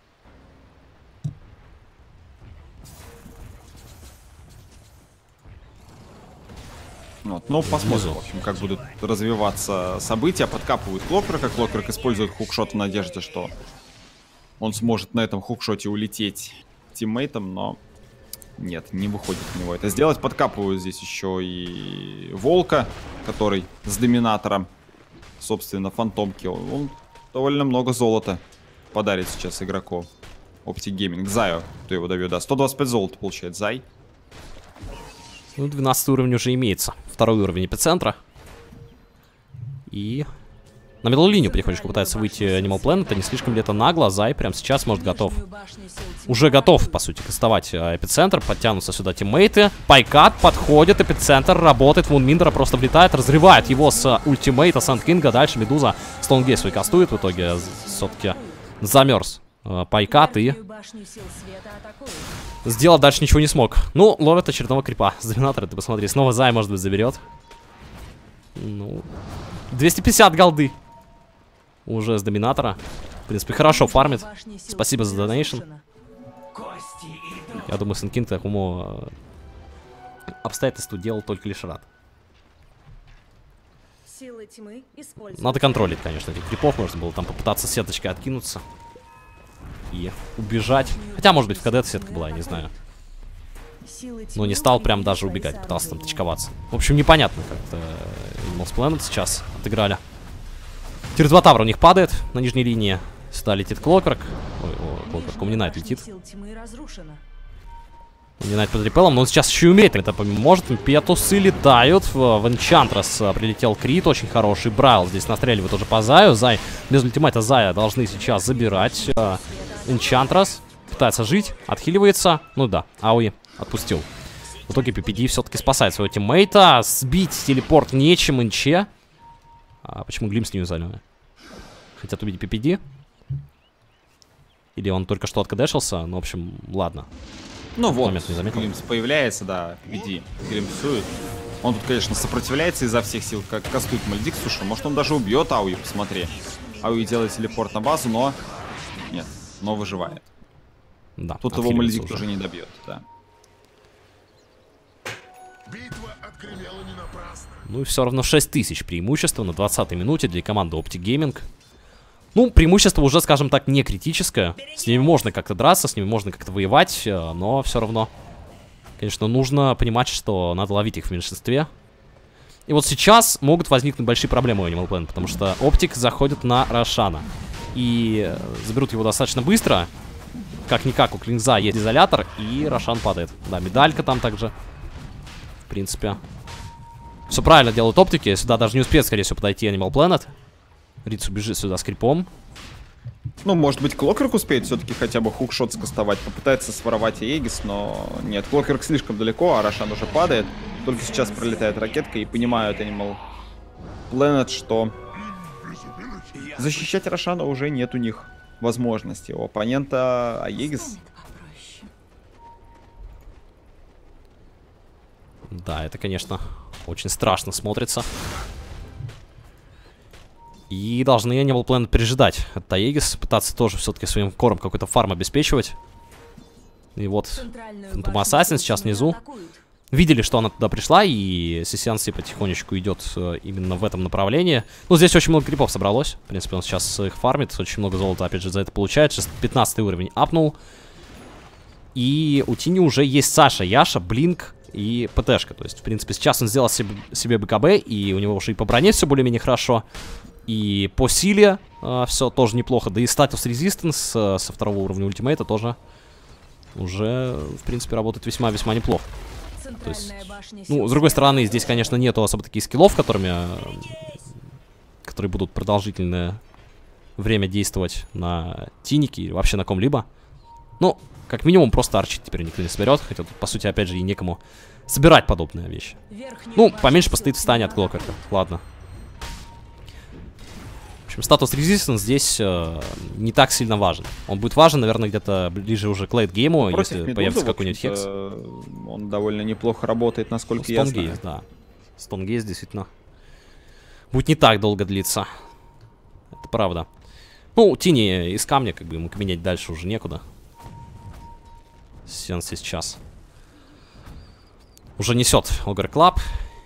Вот, но посмотрим, в общем, как будут развиваться события. Подкапывают Клокверка. Клокверк использует хукшот в надежде, что он сможет на этом хукшоте улететь тиммейтом, но нет, не выходит у него это сделать. Подкапывают здесь еще и Волка, который с доминатором, собственно, фантомки. Он довольно много золота подарит сейчас игроку Optic Gaming. Заю, кто его добьет, да. сто двадцать пять золота получает Зай. Ну, двенадцатый уровень уже имеется. Второй уровень эпицентра. И на медл линию потихонечку пытается выйти Animal Planet. Это не слишком ли это нагло? Зай прямо сейчас может готов. Уже готов, по сути, кастовать эпицентр. Подтянутся сюда тиммейты. Пайкат подходит, эпицентр работает. Мунминдера просто влетает, разрывает его с ультимейта Санд Кинга. Дальше Медуза Стоунгейт свой кастует. В итоге все-таки замерз Пайкат и сделать дальше ничего не смог. Ну, ловят очередного крипа. С доминатора, ты посмотри. Снова Зай, может быть, заберет. Ну, двести пятьдесят голды уже с доминатора. В принципе, хорошо фармит. Спасибо за донейшн. Я думаю, Сэнкин к такому обстоятельству делал только лишь рад. Надо контролить, конечно, этих крипов. Можно было там попытаться сеточкой откинуться и убежать. Хотя, может быть, в КД сетка была, я не знаю. Но не стал прям даже убегать, пытался там точковаться. В общем, непонятно, как-то Animal Planet сейчас отыграли. Тир два тавра у них падает на нижней линии. Сюда летит Клокверк. Ой, о, Клокверк, Омни Найт летит. Омни Найт под репелом, но он сейчас еще и умеет это может. Импетусы летают. В Энчантрес прилетел крит, очень хороший. Брайл здесь настреливает уже по Заю. Зай, без ультимейта Зая должны сейчас забирать. Энчантрес пытается жить, отхиливается. Ну да, Ауи отпустил. В итоге пи пи ди все-таки спасает своего тиммейта. Сбить телепорт нечем, Инче. А почему Глимс не взяли? Хотят убить пи пи ди? Или он только что откадешился? Ну, в общем, ладно. Ну вот, Глимс появляется, да, пи пи ди глимсует. Он тут, конечно, сопротивляется изо всех сил, как кастует Мальдик. Слушай, может он даже убьет Ауи, посмотри. Ауи делает телепорт на базу, но... Нет, но выживает. Да, тут его Мальдик тоже не добьет, да. Битва откровела не напрасно. Ну и все равно шесть тысяч преимущества на двадцатой минуте для команды Optic Gaming. Ну, преимущество уже, скажем так, не критическое. С ними можно как-то драться, с ними можно как-то воевать, но все равно, конечно, нужно понимать, что надо ловить их в меньшинстве. И вот сейчас могут возникнуть большие проблемы у Animal Planet, потому что Оптик заходит на Рошана. И заберут его достаточно быстро. Как-никак у Клинза есть изолятор, и Рошан падает. Да, медалька там также. В принципе. Все правильно делают Оптики. Сюда даже не успеет, скорее всего, подойти Animal Planet. Рицу бежит сюда с крипом. Ну, может быть, Клокерк успеет все-таки хотя бы хукшот скастовать. Попытается своровать Аегис, но нет. Клокерк слишком далеко, а Рошан уже падает. Только сейчас пролетает ракетка и понимают Animal Planet, что защищать Рошана уже нет у них возможности. У оппонента Аегис. Да, это, конечно, очень страшно смотрится. И должны Animal Planet пережидать от Аегис, пытаться тоже все-таки своим кором какой-то фарм обеспечивать. И вот Phantom Assassin сейчас внизу. Видели, что она туда пришла, и Сисянси потихонечку идет именно в этом направлении. Ну, здесь очень много крипов собралось. В принципе, он сейчас их фармит. Очень много золота, опять же, за это получает. пятнадцатый уровень апнул. И у Тини уже есть Саша, Яша, Блинк и ПТшка. То есть, в принципе, сейчас он сделал себе, себе БКБ, и у него уже и по броне все более-менее хорошо. И по силе э, все тоже неплохо. Да и статус резистанс э, со второго уровня ультимейта тоже уже, в принципе, работает весьма-весьма неплохо. То есть, ну, с другой стороны, здесь, конечно, нету особо таких скиллов, которыми, которые будут продолжительное время действовать на Тинике или вообще на ком-либо. Ну, как минимум, просто арчить теперь никто не соберет. Хотя тут, по сути, опять же, и некому собирать подобные вещи. Ну, поменьше постоит в стане от Клокерка. Ладно. В общем, статус Resistance здесь э, не так сильно важен. Он будет важен, наверное, где-то ближе уже к лейт-гейму, если Медузы, появится какой-нибудь хекс. Он довольно неплохо работает, насколько ну, я знаю. Стонгейз, да. Стонгейз действительно будет не так долго длиться. Это правда. Ну, Тини из камня, как бы ему менять дальше уже некуда. Сенси сейчас уже несет Ogre Club.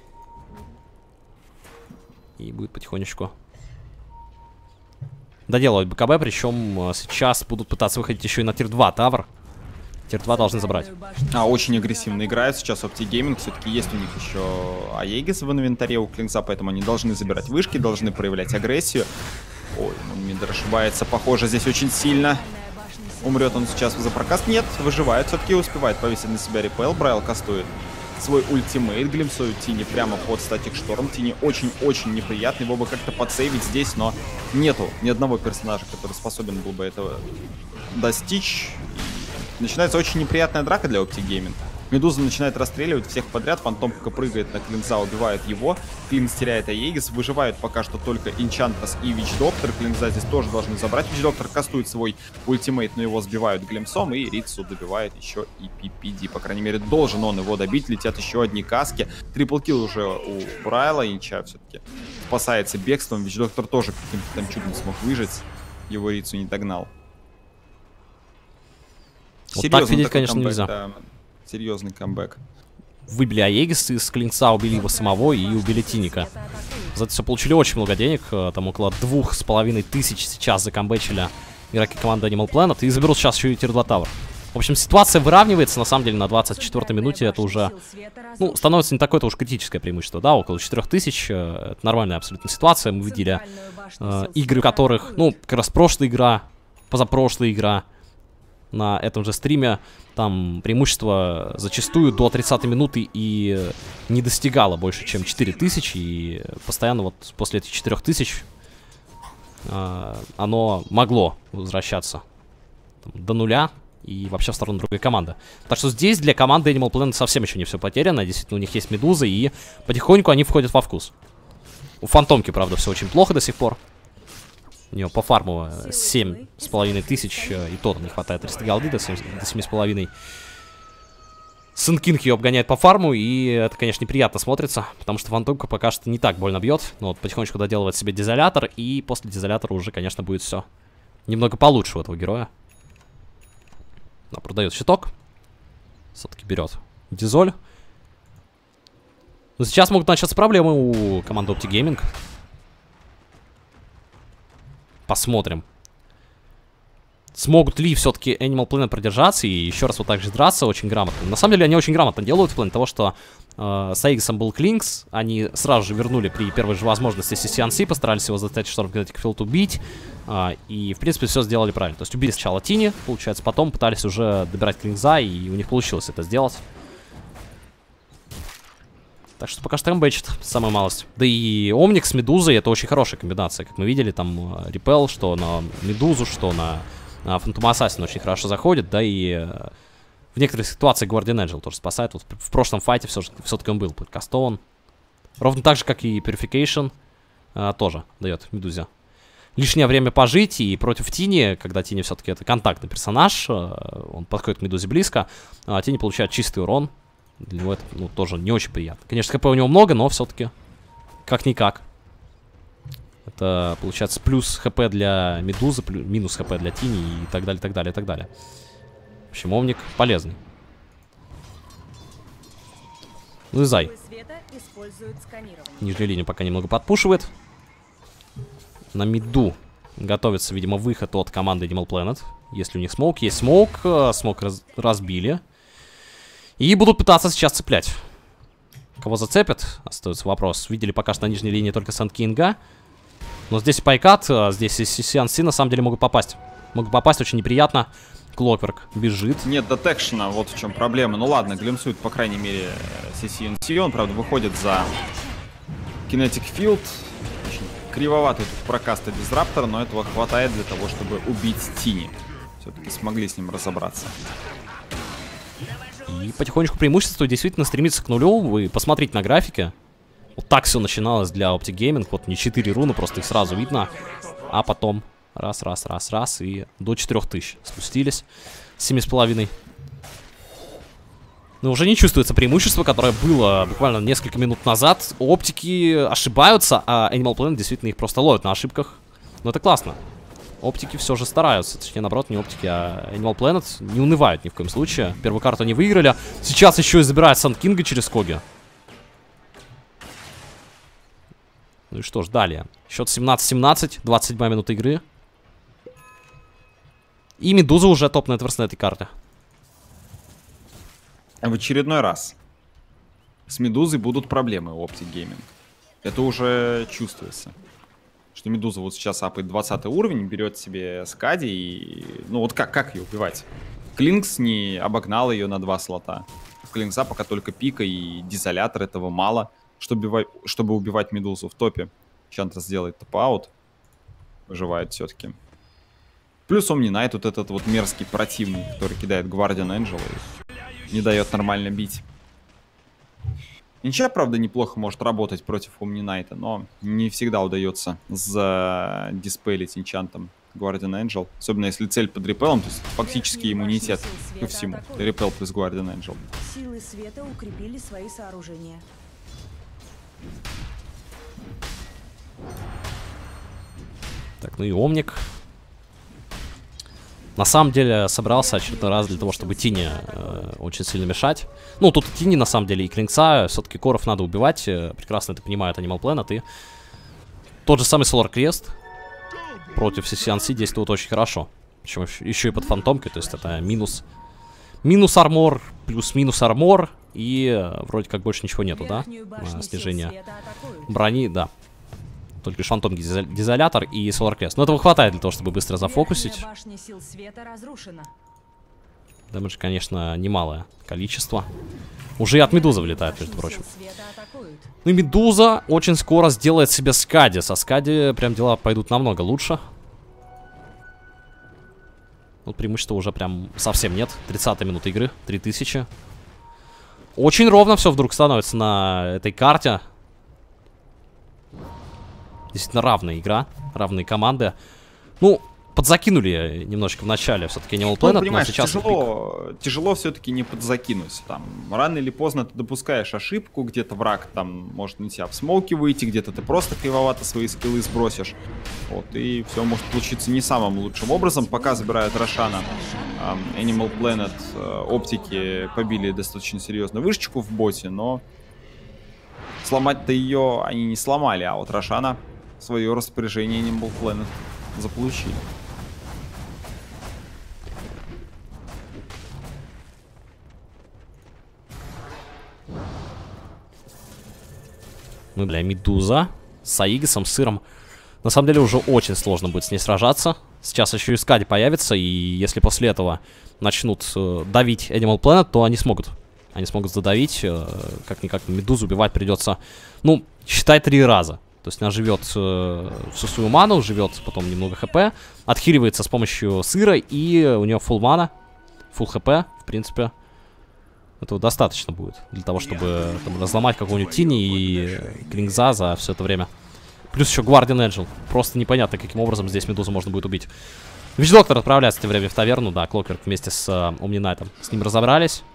И будет потихонечку доделывать БКБ, причем сейчас будут пытаться выходить еще и на тир два тавр. Тир два должны забрать. А, очень агрессивно играет сейчас Optic Gaming. Все-таки есть у них еще Аегис в инвентаре у Клинза, поэтому они должны забирать вышки, должны проявлять агрессию. Ой, ну Мидер ошибается, похоже, здесь очень сильно. Умрет он сейчас за прокаст? Нет, выживает, все-таки успевает повесить на себя репел. Брайл кастует свой ультимейт, глимсует Тини прямо под статик шторм. Тини очень-очень неприятный, его бы как-то подсейвить здесь, но нету ни одного персонажа, который способен был бы этого достичь. Начинается очень неприятная драка для Optic Gaming. Медуза начинает расстреливать всех подряд, Фантомка прыгает на Клинза, убивает его. Клинз теряет Аегис, выживают пока что только Энчантрас и Вич Доктор. Клинза здесь тоже должны забрать. Вич Доктор кастует свой ультимейт, но его сбивают глимсом, и Рицу добивает еще и пи пи ди. По крайней мере, должен он его добить. Летят еще одни каски. Трипл килл уже у Брайла. Инча все-таки спасается бегством. Вич Доктор тоже каким-то там чудом смог выжить. Его Рицу не догнал. Вот серьезно, так видеть, конечно, камбэк, нельзя. Да. Серьезный камбэк. Выбили Аегис из Клинца, убили его самого и убили Тиника. За это все получили очень много денег. Там около двух с половиной тысяч сейчас закамбэчили игроки команды Animal Planet. И заберут сейчас еще и тир два тавр. В общем, ситуация выравнивается. На самом деле, на двадцать четвёртой минуте это уже, ну, становится не такое-то уж критическое преимущество. Да, около четырёх тысяч. Это нормальная абсолютно ситуация. Мы видели э, игры, в которых, ну, как раз прошлая игра, позапрошлая игра на этом же стриме, там преимущество зачастую до тридцатой минуты и не достигало больше, чем четыре тысячи. И постоянно вот после этих четырёх тысяч э, оно могло возвращаться там до нуля и вообще в сторону другой команды. Так что здесь для команды Animal Planet совсем еще не все потеряно. Действительно, у них есть медузы, и потихоньку они входят во вкус. У Фантомки, правда, все очень плохо до сих пор. У нее по фарму семь с половиной тысяч, и то не хватает триста голды до семи с половиной. Сын Кинг ее обгоняет по фарму, и это, конечно, неприятно смотрится, потому что Фантомка пока что не так больно бьет. Но вот потихонечку доделывает себе дизолятор, и после дизолятора уже, конечно, будет все немного получше у этого героя. Да, продает щиток. Все-таки берет дизоль. Но сейчас могут начаться проблемы у команды Optic Gaming. Посмотрим. Смогут ли все-таки Animal Planet продержаться и еще раз вот так же драться очень грамотно. На самом деле они очень грамотно делают в плане того, что э, с Аигисом был Клинкс. Они сразу же вернули при первой же возможности си си эн си, постарались его заставить Storm Kinetic Field убить. Э, и в принципе все сделали правильно. То есть убили сначала Тини, получается, потом пытались уже добирать Клинкса, и у них получилось это сделать. Так что пока что рембэчит, самая малость. Да и Омник с Медузой — это очень хорошая комбинация. Как мы видели, там Репел, что на Медузу, что на... Фантом Ассасин очень хорошо заходит, да, и э, в некоторых ситуациях Guardian Angel тоже спасает. Вот в, в прошлом файте все-таки он был подкастован. Ровно так же, как и Purification, э, тоже дает Медузе лишнее время пожить. И против Тини, когда Тини все-таки это контактный персонаж, э, он подходит к Медузе близко, а Тини получает чистый урон. Для него это, ну, тоже не очень приятно. Конечно, ХП у него много, но все-таки как-никак. Это, получается, плюс ХП для Медузы, плюс, минус ХП для Тини и так далее, так далее, так далее. В общем, Омник полезный. Ну и Зай. Нижнюю линию пока немного подпушивает. На миду готовится, видимо, выход от команды Animal Planet. Если у них смоук. Есть смоук. Смоук раз, разбили. И будут пытаться сейчас цеплять. Кого зацепят? Остается вопрос. Видели пока что на нижней линии только Санд Кинга. Но здесь Пайкат, здесь и си си эн си на самом деле могут попасть. Могут попасть, очень неприятно. Клокверк бежит. Нет детекшена, вот в чем проблема. Ну ладно, глимсует, по крайней мере, си си эн си. Он, правда, выходит за Kinetic Field. Очень кривоватый тут прокаста Дизраптора, но этого хватает для того, чтобы убить Тини. Все-таки смогли с ним разобраться. И потихонечку преимущество действительно стремится к нулю. Вы посмотрите на графике. Вот так все начиналось для Optic Gaming. Вот не четыре руны, просто их сразу видно. А потом раз, раз, раз, раз. И до четырёх тысяч спустились. С семи с половиной. Но уже не чувствуется преимущество, которое было буквально несколько минут назад. Оптики ошибаются, а Animal Planet действительно их просто ловят на ошибках. Но это классно. Оптики все же стараются. Точнее, наоборот, не оптики, а Animal Planet не унывают ни в коем случае. Первую карту они выиграли. Сейчас еще и забирают Санд Кинга через Коги. Ну и что ж, далее. Счет семнадцать семнадцать, двадцать седьмая минута игры. И Медуза уже топ-нетверс на этой карте. В очередной раз с Медузой будут проблемы у Optic Gaming. Это уже чувствуется. Что Медуза вот сейчас апает двадцатый уровень, берет себе Скади и... Ну вот как, как ее убивать? Клинкс не обогнал ее на два слота. У Клинкса пока только пика и дизолятор, этого мало. Чтобы, чтобы убивать Медузу в топе. Чантрас сделает топ-аут. Выживает все-таки. Плюс Omni Knight, вот этот вот мерзкий противник, который кидает Guardian Angel и не дает нормально бить. Ничья, правда, неплохо может работать против Omni Knight, но не всегда удается задиспелить энчантом Guardian Angel. Особенно если цель под репелом, то есть фактически иммунитет ко всему. Репел плюс Guardian Angel. Силы света укрепили свои сооружения. Так, ну и Омник. На самом деле собрался очередной раз для того, чтобы Тини э, очень сильно мешать. Ну, тут и Тини, на самом деле, и Клинкса. Все-таки коров надо убивать. Прекрасно это понимают Animal Planet. И тот же самый Solar Crest против си си эн си действует очень хорошо. Причем еще и под фантомкой. То есть это минус. Минус армор, плюс-минус армор. И э, вроде как больше ничего нету, да? А, снижение брони, да. Только лишь фантомки, дизолятор и Solar Crest. Но этого хватает для того, чтобы быстро зафокусить. Дэмэдж, конечно, немалое количество. Уже и от Медузы влетает, между прочим. Ну и Медуза очень скоро сделает себе Скади. Со Скади прям дела пойдут намного лучше. Вот преимущества уже прям совсем нет. тридцатая минута игры, три тысячи. Очень ровно все вдруг становится на этой карте. Действительно равная игра, равные команды. Ну, подзакинули немножечко в начале все-таки Animal Planet, ну, понимаешь, но сейчас... тяжело, тяжело все-таки не подзакинуть. Там, рано или поздно ты допускаешь ошибку, где-то враг там может на тебя в смоуке выйти, где-то ты просто кривовато свои скиллы сбросишь. Вот, и все может получиться не самым лучшим образом. Пока забирают Рошана, Animal Planet, оптики побили достаточно серьезно вышечку в боте, но сломать-то ее они не сломали, а вот Рошана... свое распоряжение Animal Planet заполучили. Ну, для Медуза с Аигисом, с Сыром, на самом деле уже очень сложно будет с ней сражаться. Сейчас еще и Скади появится, и если после этого начнут э, давить Animal Planet, то они смогут. Они смогут задавить, э, как-никак Медузу убивать придется, ну, считай, три раза. То есть она живет э, всю свою ману, живет потом немного хп, отхиливается с помощью Сыра, и у нее фулл мана, фулл хп, в принципе. Этого достаточно будет для того, чтобы там, разломать какого-нибудь Тини и Клингза за все это время. Плюс еще Guardian Angel. Просто непонятно, каким образом здесь Медузу можно будет убить. Вич-доктор отправляется в это время в таверну. Да, Клокверк вместе с uh, Омнинайтом. С ним разобрались.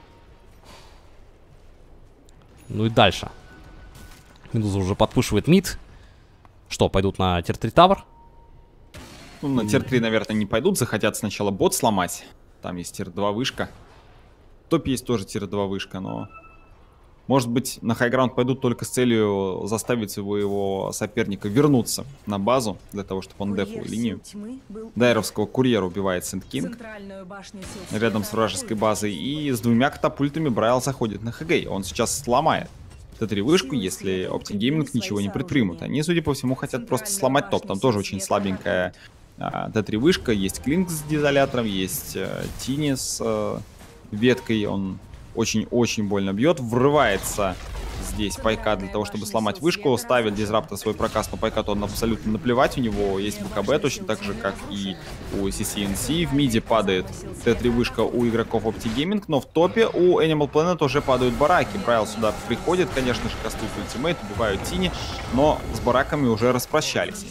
Ну и дальше. Медуза уже подпушивает мид. Что, пойдут на тир три тавер? Ну, на тир три, наверное, не пойдут. Захотят сначала бот сломать. Там есть тир два вышка. В топе есть тоже тир два вышка, но... Может быть, на хайграунд пойдут только с целью заставить своего соперника вернуться на базу, для того, чтобы он дефал линию. Дайровского курьера убивает Сент Кинг рядом с вражеской базой. И с двумя катапультами Брайл заходит на ХГ. Он сейчас сломает Т три вышку, если Optic Gaming ничего не предпримут. Они, судя по всему, хотят просто сломать топ. Там тоже очень слабенькая а, Т три вышка. Есть Клинк с дизолятором, есть а, Тини с а, веткой. Он очень-очень больно бьет. Врывается здесь Пайка для того, чтобы сломать вышку. Ставит дизраптор свой прокаст, но Пайка-то он абсолютно наплевать. У него есть БКБ, точно так же, как и у си си эн си. В миде падает Т три вышка у игроков Optic Gaming, но в топе у Animal Planet уже падают бараки. Брайл сюда приходит, конечно же, кастует ультимейт, убивают Тини, но с бараками уже распрощались.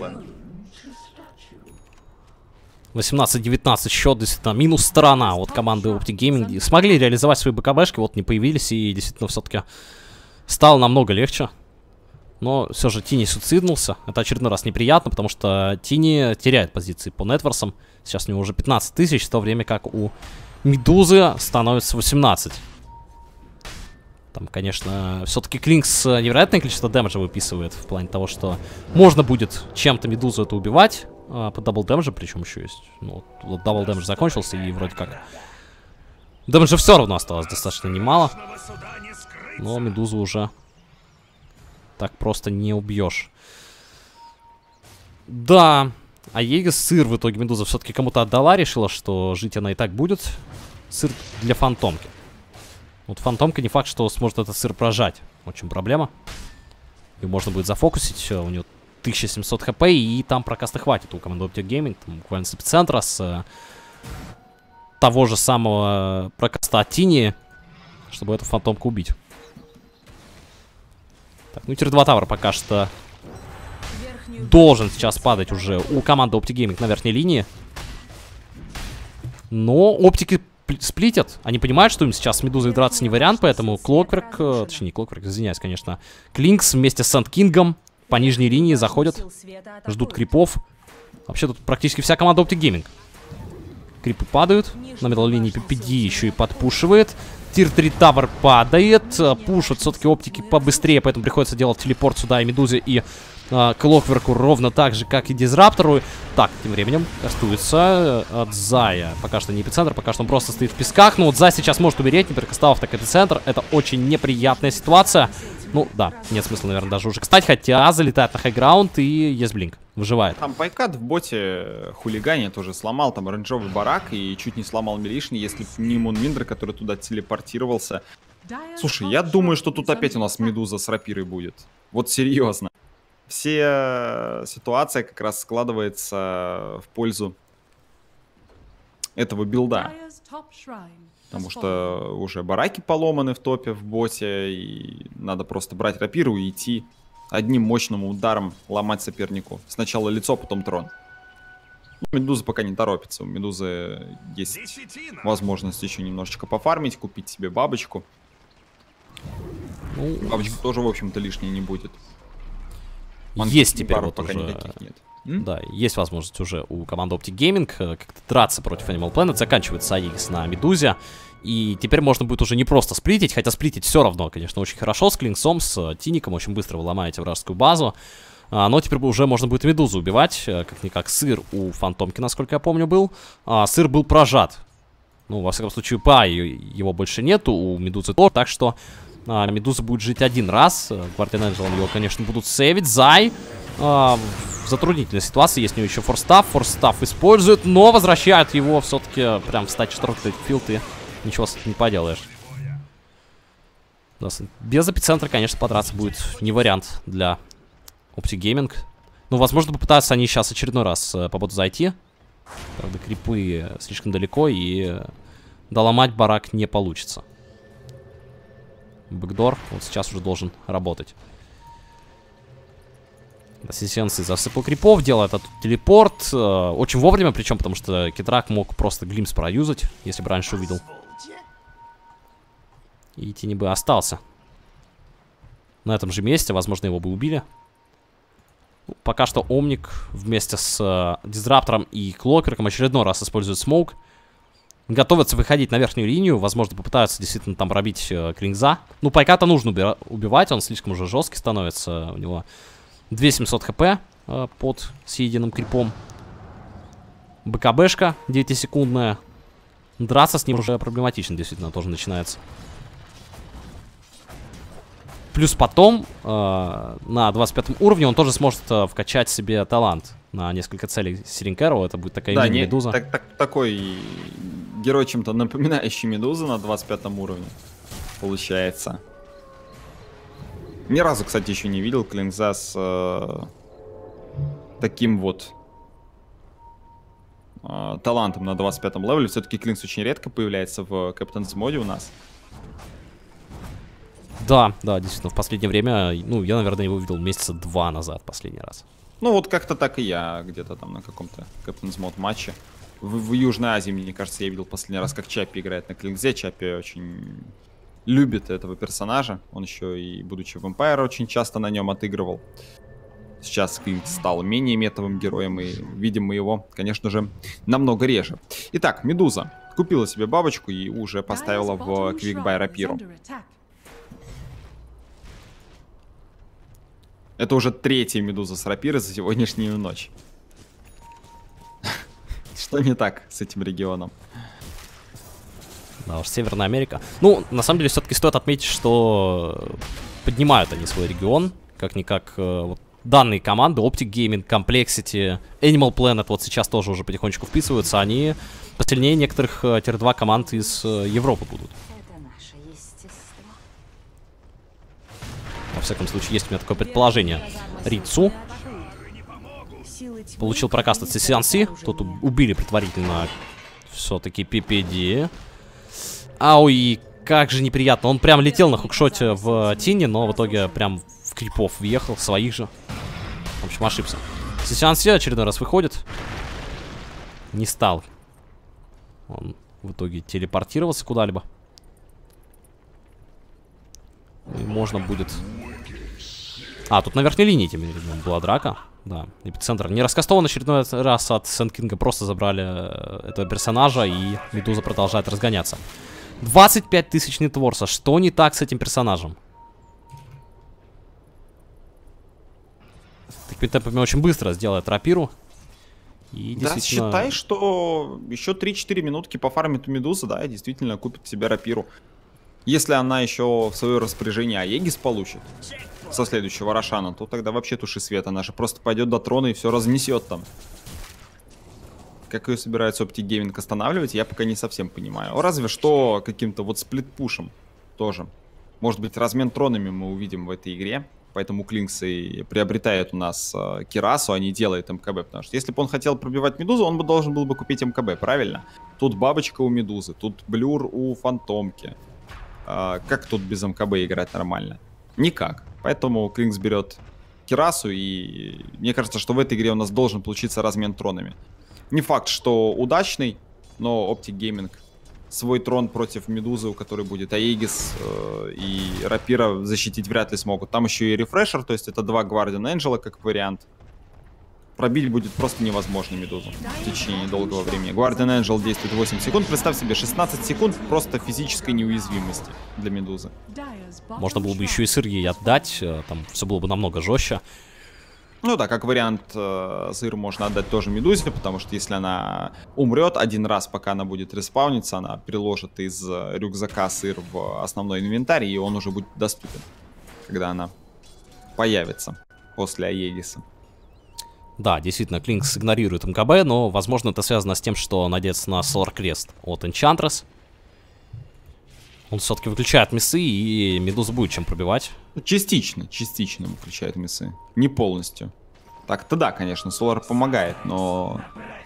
восемнадцать девятнадцать счет, действительно, минус сторона от команды Optic Gaming. Смогли реализовать свои БКБшки, вот не появились, и действительно все-таки стало намного легче. Но все же Тини суициднулся. Это очередной раз неприятно, потому что Тини теряет позиции по нетворсам. Сейчас у него уже пятнадцать тысяч, в то время как у Медузы становится восемнадцать. Там, конечно, все-таки Клинкс невероятное количество дэмэджа выписывает, в плане того, что можно будет чем-то Медузу это убивать. А, по дабл дэмэджа, причем еще есть. Ну, вот дабл дэмэдж закончился, и вроде как дэмэджа все равно осталось достаточно немало. Но Медузу уже так просто не убьешь. Да, а Егис сыр в итоге Медуза все-таки кому-то отдала, решила, что жить она и так будет. Сыр для фантомки. Вот фантомка не факт, что сможет этот сыр прожать. Очень проблема. И можно будет зафокусить, у нее тысяча семьсот хп, и там прокаста хватит у команды Optic Gaming, там буквально с эпицентра, с э, того же самого прокаста от Тини, чтобы эту фантомку убить. Так, ну тир два тавер пока что должен сейчас падать уже у команды Optic Gaming на верхней линии. Но оптики сплитят. Они понимают, что им сейчас с Медузой драться не вариант, поэтому Клокверк, э, точнее не Клокверк, извиняюсь, конечно, Клинкс вместе с Сент Кингом по нижней линии заходят, ждут крипов. Вообще тут практически вся команда Optic Gaming. Крипы падают, на middle линии пи пи ди еще и подпушивает. Тир три тавер падает, пушат все-таки оптики побыстрее, поэтому приходится делать телепорт сюда и Медузе, и э, Клокверку ровно так же, как и Дизраптору. Так, тем временем кастуется от Зая. Пока что не эпицентр, пока что он просто стоит в песках. Но вот Зай сейчас может умереть, не перекастав так эпицентр. Это очень неприятная ситуация. Ну, да, нет смысла, наверное, даже уже кстати, хотя залетает на хайграунд, и есть блинк, выживает. Там Пайкат в боте хулигане тоже сломал, там оранжевый барак, и чуть не сломал милишный, если бы не Мунминдер, который туда телепортировался. Слушай, я думаю, что тут опять у нас Медуза с рапирой будет. Вот серьезно. Все ситуация как раз складывается в пользу этого билда. Потому что уже бараки поломаны в топе, в боте, и надо просто брать рапиру и идти одним мощным ударом ломать сопернику. Сначала лицо, потом трон. Ну, Медуза пока не торопится. У Медузы есть возможность еще немножечко пофармить, купить себе бабочку. Ну, бабочка тоже, в общем-то, лишней не будет. Есть теперь вот пока уже... никаких нет. Да, есть возможность уже у команды Optic Gaming как-то драться против Animal Planet. Заканчивается Аигис на Медузе. И теперь можно будет уже не просто сплитить, хотя сплитить все равно, конечно, очень хорошо. С Клинксом, с Тиником очень быстро вы ломаете вражескую базу. А, но теперь уже можно будет Медузу убивать. Как-никак сыр у Фантомки, насколько я помню, был. А, сыр был прожат. Ну, во всяком случае, па его больше нету, у Медузы тоже. Так что а, Медуза будет жить один раз. Guardian Angel его, конечно, будут сейвить. Зай а, в затруднительной ситуации. Есть у него еще форстав. Форстав использует, но возвращает его все-таки прям в стать четвертый филд. И ничего с этим не поделаешь. Без эпицентра, конечно, подраться будет не вариант для Optic Gaming. Ну, возможно, попытаются они сейчас очередной раз по боту зайти. Правда, крипы слишком далеко, и доломать барак не получится. Бэкдор вот сейчас уже должен работать. Ассистенции засыпал крипов, делает этот телепорт. Очень вовремя, причем, потому что Китрак мог просто глимс проюзать, если бы раньше увидел. И Тини бы остался на этом же месте. Возможно, его бы убили. Пока что Омник вместе с э, Дизраптором и Клокерком очередной раз использует смоук. Готовятся выходить на верхнюю линию. Возможно, попытаются действительно там пробить э, Клинза. Ну, Пайката нужно уби убивать. Он слишком уже жесткий становится. У него две тысячи семьсот хп э, под съеденным крипом. БКБшка девятисекундная. Драться с ним уже проблематично действительно тоже начинается. Плюс потом, э, на двадцать пятом уровне, он тоже сможет э, вкачать себе талант на несколько целей Сиренкеру. Это будет такая да, мини-медуза. Так, так, такой герой, чем-то напоминающий медузу на двадцать пятом уровне, получается. Ни разу, кстати, еще не видел Клинза с э, таким вот э, талантом на двадцать пятом левеле. Все-таки Клинз очень редко появляется в Captain's моде у нас. Да, да, действительно, в последнее время, ну, я, наверное, его видел месяца два назад последний раз. Ну, вот как-то так и я где-то там на каком-то Captain's Mod матче. В, в Южной Азии, мне кажется, я видел последний раз, как Чаппи играет на Клинзе. Чаппи очень любит этого персонажа. Он еще и, будучи в Empire, очень часто на нем отыгрывал. Сейчас Клинз стал менее метовым героем, и видим мы его, конечно же, намного реже. Итак, Медуза купила себе бабочку и уже поставила в квикбай рапиру. Это уже третья Медуза с рапиры за сегодняшнюю ночь. Что не так с этим регионом? Да уж, Северная Америка. Ну, на самом деле, все-таки стоит отметить, что поднимают они свой регион. Как-никак, вот, данные команды, Optic Gaming, Complexity, Animal Planet, вот сейчас тоже уже потихонечку вписываются. Они посильнее некоторых тир два команд из Европы будут. Во всяком случае, есть у меня такое предположение. Рицу получил прокаст от си эн си. Тут убили предварительно все-таки пи пи ди. Ау, и как же неприятно. Он прям летел на хукшоте в Тине, но в итоге прям в крипов въехал, своих же. В общем, ошибся. си эн си очередной раз выходит. Не стал он в итоге телепортироваться куда-либо. И можно будет... А, тут на верхней линии тем временем была драка. Да, эпицентр не раскастован очередной раз от Сэнд Кинга. Просто забрали этого персонажа, и Медуза продолжает разгоняться. двадцать пять тысяч нетворса. Что не так с этим персонажем? Такими темпами очень быстро сделает рапиру. И да, действительно... считай, что еще три-четыре минутки пофармит у Медузы, да, и действительно купит себе рапиру. Если она еще в свое распоряжение Аегис получит со следующего Рошана, то тогда вообще туши свет. Она же просто пойдет до трона и все разнесет там. Как ее собирается Optic Gaming останавливать, я пока не совсем понимаю. Разве что каким-то вот сплитпушем тоже. Может быть, размен тронами мы увидим в этой игре. Поэтому Клинкс и приобретает у нас э, Кирасу, а не делает МКБ. Потому что если бы он хотел пробивать Медузу, он бы должен был бы купить МКБ, правильно? Тут бабочка у Медузы, тут Блюр у Фантомки. Э, как тут без МКБ играть нормально? Никак. Поэтому Клинкс берет Кирасу, и мне кажется, что в этой игре у нас должен получиться размен тронами. Не факт, что удачный, но Optic Gaming свой трон против Медузы, у которой будет Аегис э, и Рапира, защитить вряд ли смогут. Там еще и рефрешер, то есть это два Guardian Angel как вариант. Пробить будет просто невозможно Медузу в течение недолгого времени. Guardian Angel действует восемь секунд. Представь себе, шестнадцать секунд просто физической неуязвимости для Медузы. Можно было бы еще и сыр ей отдать, там все было бы намного жестче. Ну да, как вариант, э, Зыр можно отдать тоже Медузе, потому что если она умрет один раз, пока она будет респауниться, она переложит из рюкзака Сыр в основной инвентарь, и он уже будет доступен, когда она появится после Аегиса. Да, действительно, Клинкс игнорирует МКБ, но, возможно, это связано с тем, что надеется на Solar Crest от Enchantress. Он все-таки выключает миссы, и Медуза будет чем пробивать. Частично, частично выключает миссы. Не полностью. Так-то да, конечно, Solar помогает, но...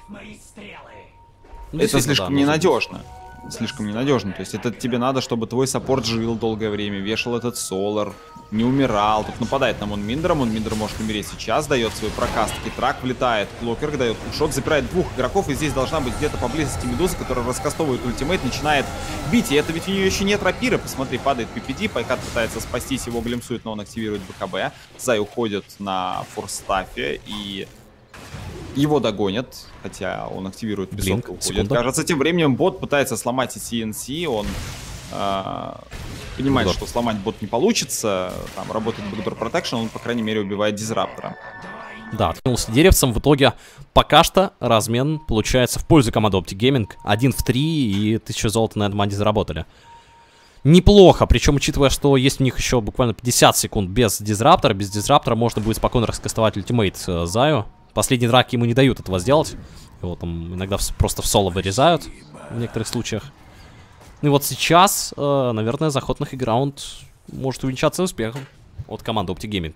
Ну, это слишком да, ненадежно. Слишком ненадежно. То есть это тебе надо, чтобы твой саппорт жил долгое время, вешал этот Solar, не умирал. Тут нападает на Мунминдера. Мунминдер может умереть сейчас, дает свой прокаст. Китрак влетает, Клокер дает пушок, запирает двух игроков. И здесь должна быть где-то поблизости Медуза, которая раскастовывает ультимейт, начинает бить. И это ведь у нее еще нет рапиры. Посмотри, падает пи пи ди, Пайкат пытается спастись, его глимсует, но он активирует БКБ. Зай уходит на форстафе и... его догонят, хотя он активирует песок и уходит. Кажется, тем временем бот пытается сломать и си эн си, он э, понимает, бот. что сломать бот не получится, там работает Backdoor Protection, он, по крайней мере, убивает Дизраптора. Да, откнулся деревцем, в итоге пока что размен получается в пользу команды Optic Gaming. Один в три и тысячу золота на этом они заработали. Неплохо, причем учитывая, что есть у них еще буквально пятьдесят секунд без Дизраптора, без Дизраптора можно будет спокойно раскастовать ультимейт э, Заю. Последние драки ему не дают этого сделать. Его там иногда в, просто в соло вырезают в некоторых случаях. Ну и вот сейчас, э, наверное, заход на хай-граунд может увенчаться успехом от команды Optic Gaming.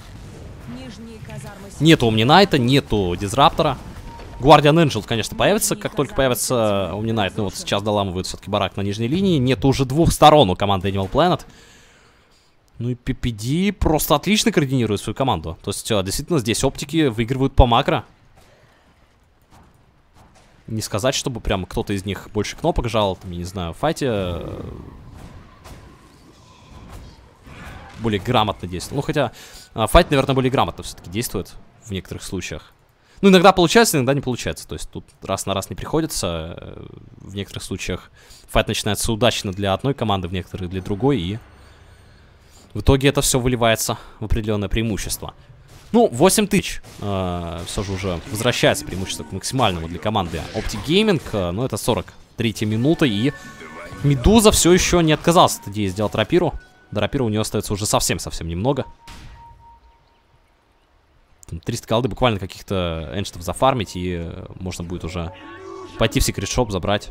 Нету Omni-Knight, нету Дизраптора. Guardian Angel, конечно, появится, как только появится Omni-Knight. Ну вот сейчас доламывают все-таки барак на нижней линии. Нету уже двух сторон у команды Animal Planet. Ну и пи пи ди просто отлично координирует свою команду. То есть, действительно, здесь оптики выигрывают по макро. Не сказать, чтобы прям кто-то из них больше кнопок жал, там, я не знаю, в файте более грамотно действует. Ну, хотя файт, наверное, более грамотно все-таки действует в некоторых случаях. Ну, иногда получается, иногда не получается. То есть тут раз на раз не приходится. В некоторых случаях файт начинается удачно для одной команды, в некоторых для другой, и... в итоге это все выливается в определенное преимущество. Ну, восемь тысяч. Э, все же уже возвращается преимущество к максимальному для команды Optic Gaming. Э, но это сорок третья минута. И Медуза все еще не отказался от идеи сделать рапиру. До рапира у нее остается уже совсем-совсем немного. триста голды буквально каких-то эншетов зафармить. И можно будет уже пойти в секрет шоп, забрать.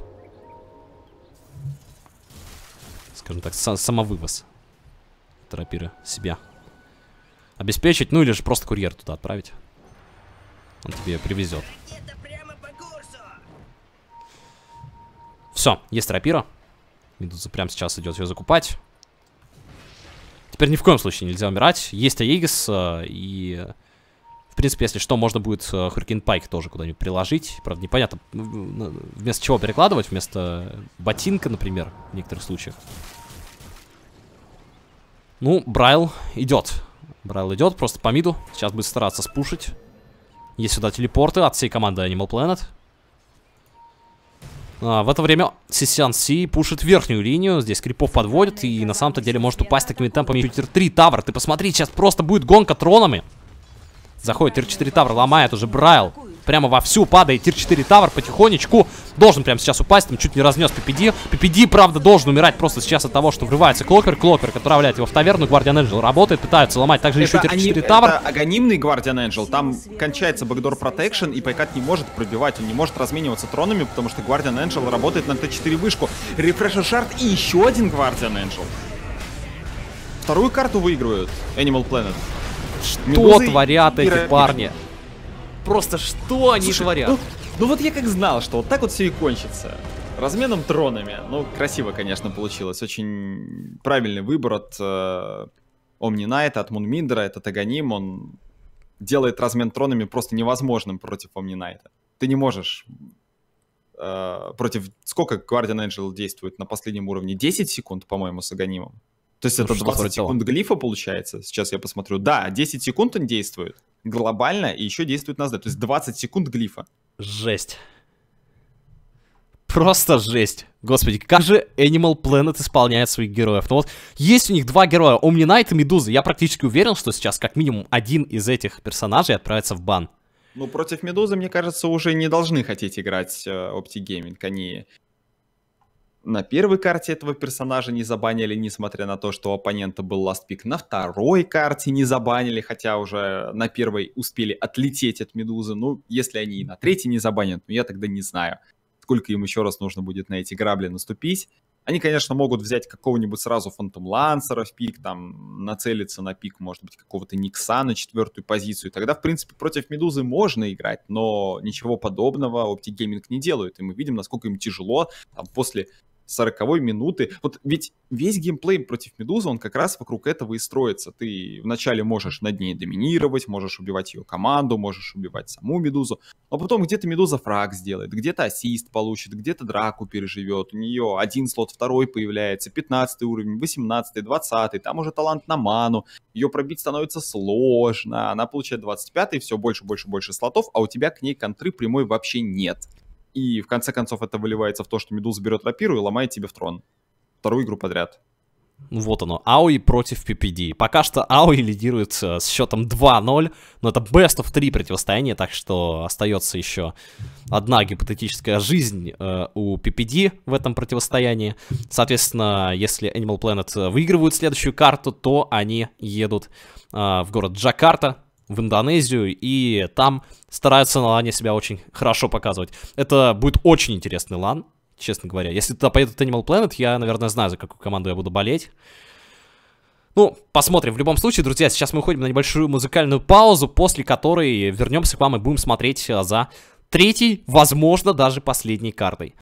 Скажем так, самовывоз. Рапиры себя обеспечить, ну или же просто курьер туда отправить. Он тебе привезет. Все, есть рапира. Медуза прямо сейчас идет ее закупать. Теперь ни в коем случае нельзя умирать. Есть Аегис, и в принципе, если что, можно будет Hurricane Pike тоже куда-нибудь приложить. Правда, непонятно, вместо чего перекладывать, вместо ботинка, например, в некоторых случаях. Ну, Брайл идет. Брайл идет просто по миду. Сейчас будет стараться спушить. Есть сюда телепорты от всей команды Animal Planet. А, в это время си си эн си пушит верхнюю линию. Здесь крипов подводит. И на самом-то деле может упасть такими темпами. Тир три тавр. Ты посмотри, сейчас просто будет гонка тронами. Заходит тир четыре тавр, ломает уже Брайл. Прямо вовсю падает тир четыре тавр потихонечку. Должен прямо сейчас упасть, там чуть не разнес пи пи ди. пи пи ди, правда, должен умирать просто сейчас от того, что врывается Клокер. Клокер, отправляет его в таверну. Guardian Angel работает, пытаются ломать также это еще тир четыре тавр. Это анонимный Guardian Angel. Там кончается Backdoor Protection, и Пайкат не может пробивать. Он не может размениваться тронами, потому что Guardian Angel работает на тэ четыре вышку. Refresher Shard и еще один Guardian Angel. Вторую карту выигрывают Animal Planet. Что Медузы творят эти Ира... парни? Просто что они Слушай, творят? Ну, ну вот я как знал, что вот так вот все и кончится. Разменом тронами. Ну, красиво, конечно, получилось. Очень правильный выбор от э, Omni-Knight, от Мунминдера. Этот Аганим, он делает размен тронами просто невозможным против Omni-Knight. Ты не можешь э, против... Сколько Guardian Angel действует на последнем уровне? десять секунд, по-моему, с Аганимом. То есть ну, это двадцать секунд глифа получается. Сейчас я посмотрю. Да, десять секунд он действует глобально и еще действует на ЗД. То есть двадцать секунд глифа. Жесть. Просто жесть. Господи, как же Animal Planet исполняет своих героев. Ну вот, есть у них два героя, Omni-Knight и Медуза. Я практически уверен, что сейчас как минимум один из этих персонажей отправится в бан. Ну, против Медузы, мне кажется, уже не должны хотеть играть э, Optic Gaming. Они на первой карте этого персонажа не забанили, несмотря на то, что у оппонента был ластпик. На второй карте не забанили, хотя уже на первой успели отлететь от Медузы. Ну, если они и на третьей не забанят, ну, я тогда не знаю, сколько им еще раз нужно будет на эти грабли наступить. Они, конечно, могут взять какого-нибудь сразу Фантом Лансера в пик, там, нацелиться на пик, может быть, какого-то Никса на четвертую позицию. Тогда, в принципе, против Медузы можно играть, но ничего подобного Optic Gaming не делают. И мы видим, насколько им тяжело там, после сороковой минуты. Вот ведь весь геймплей против Медузы, он как раз вокруг этого и строится. Ты вначале можешь над ней доминировать, можешь убивать ее команду, можешь убивать саму Медузу, но потом где-то Медуза фраг сделает, где-то ассист получит, где-то драку переживет, у нее один слот, второй появляется, пятнадцатый уровень, восемнадцатый, двадцатый, там уже талант на ману, ее пробить становится сложно, она получает двадцать пятый, все больше, больше, больше слотов, а у тебя к ней контры прямой вообще нет. И в конце концов это выливается в то, что Медуза берет рапиру и ломает тебе в трон. Вторую игру подряд. Ну вот оно, Ауи против пи пи ди. Пока что Ауи лидирует э, с счетом два ноль, но это best of три противостояние, так что остается еще одна гипотетическая жизнь э, у пи пи ди в этом противостоянии. Соответственно, если Animal Planet выигрывают следующую карту, то они едут э, в город Джакарта, в Индонезию, и там стараются на лане себя очень хорошо показывать. Это будет очень интересный лан, честно говоря. Если туда поедет Animal Planet, я, наверное, знаю, за какую команду я буду болеть. Ну, посмотрим. В любом случае, друзья, сейчас мы уходим на небольшую музыкальную паузу, после которой вернемся к вам и будем смотреть за третьей, возможно, даже последней картой.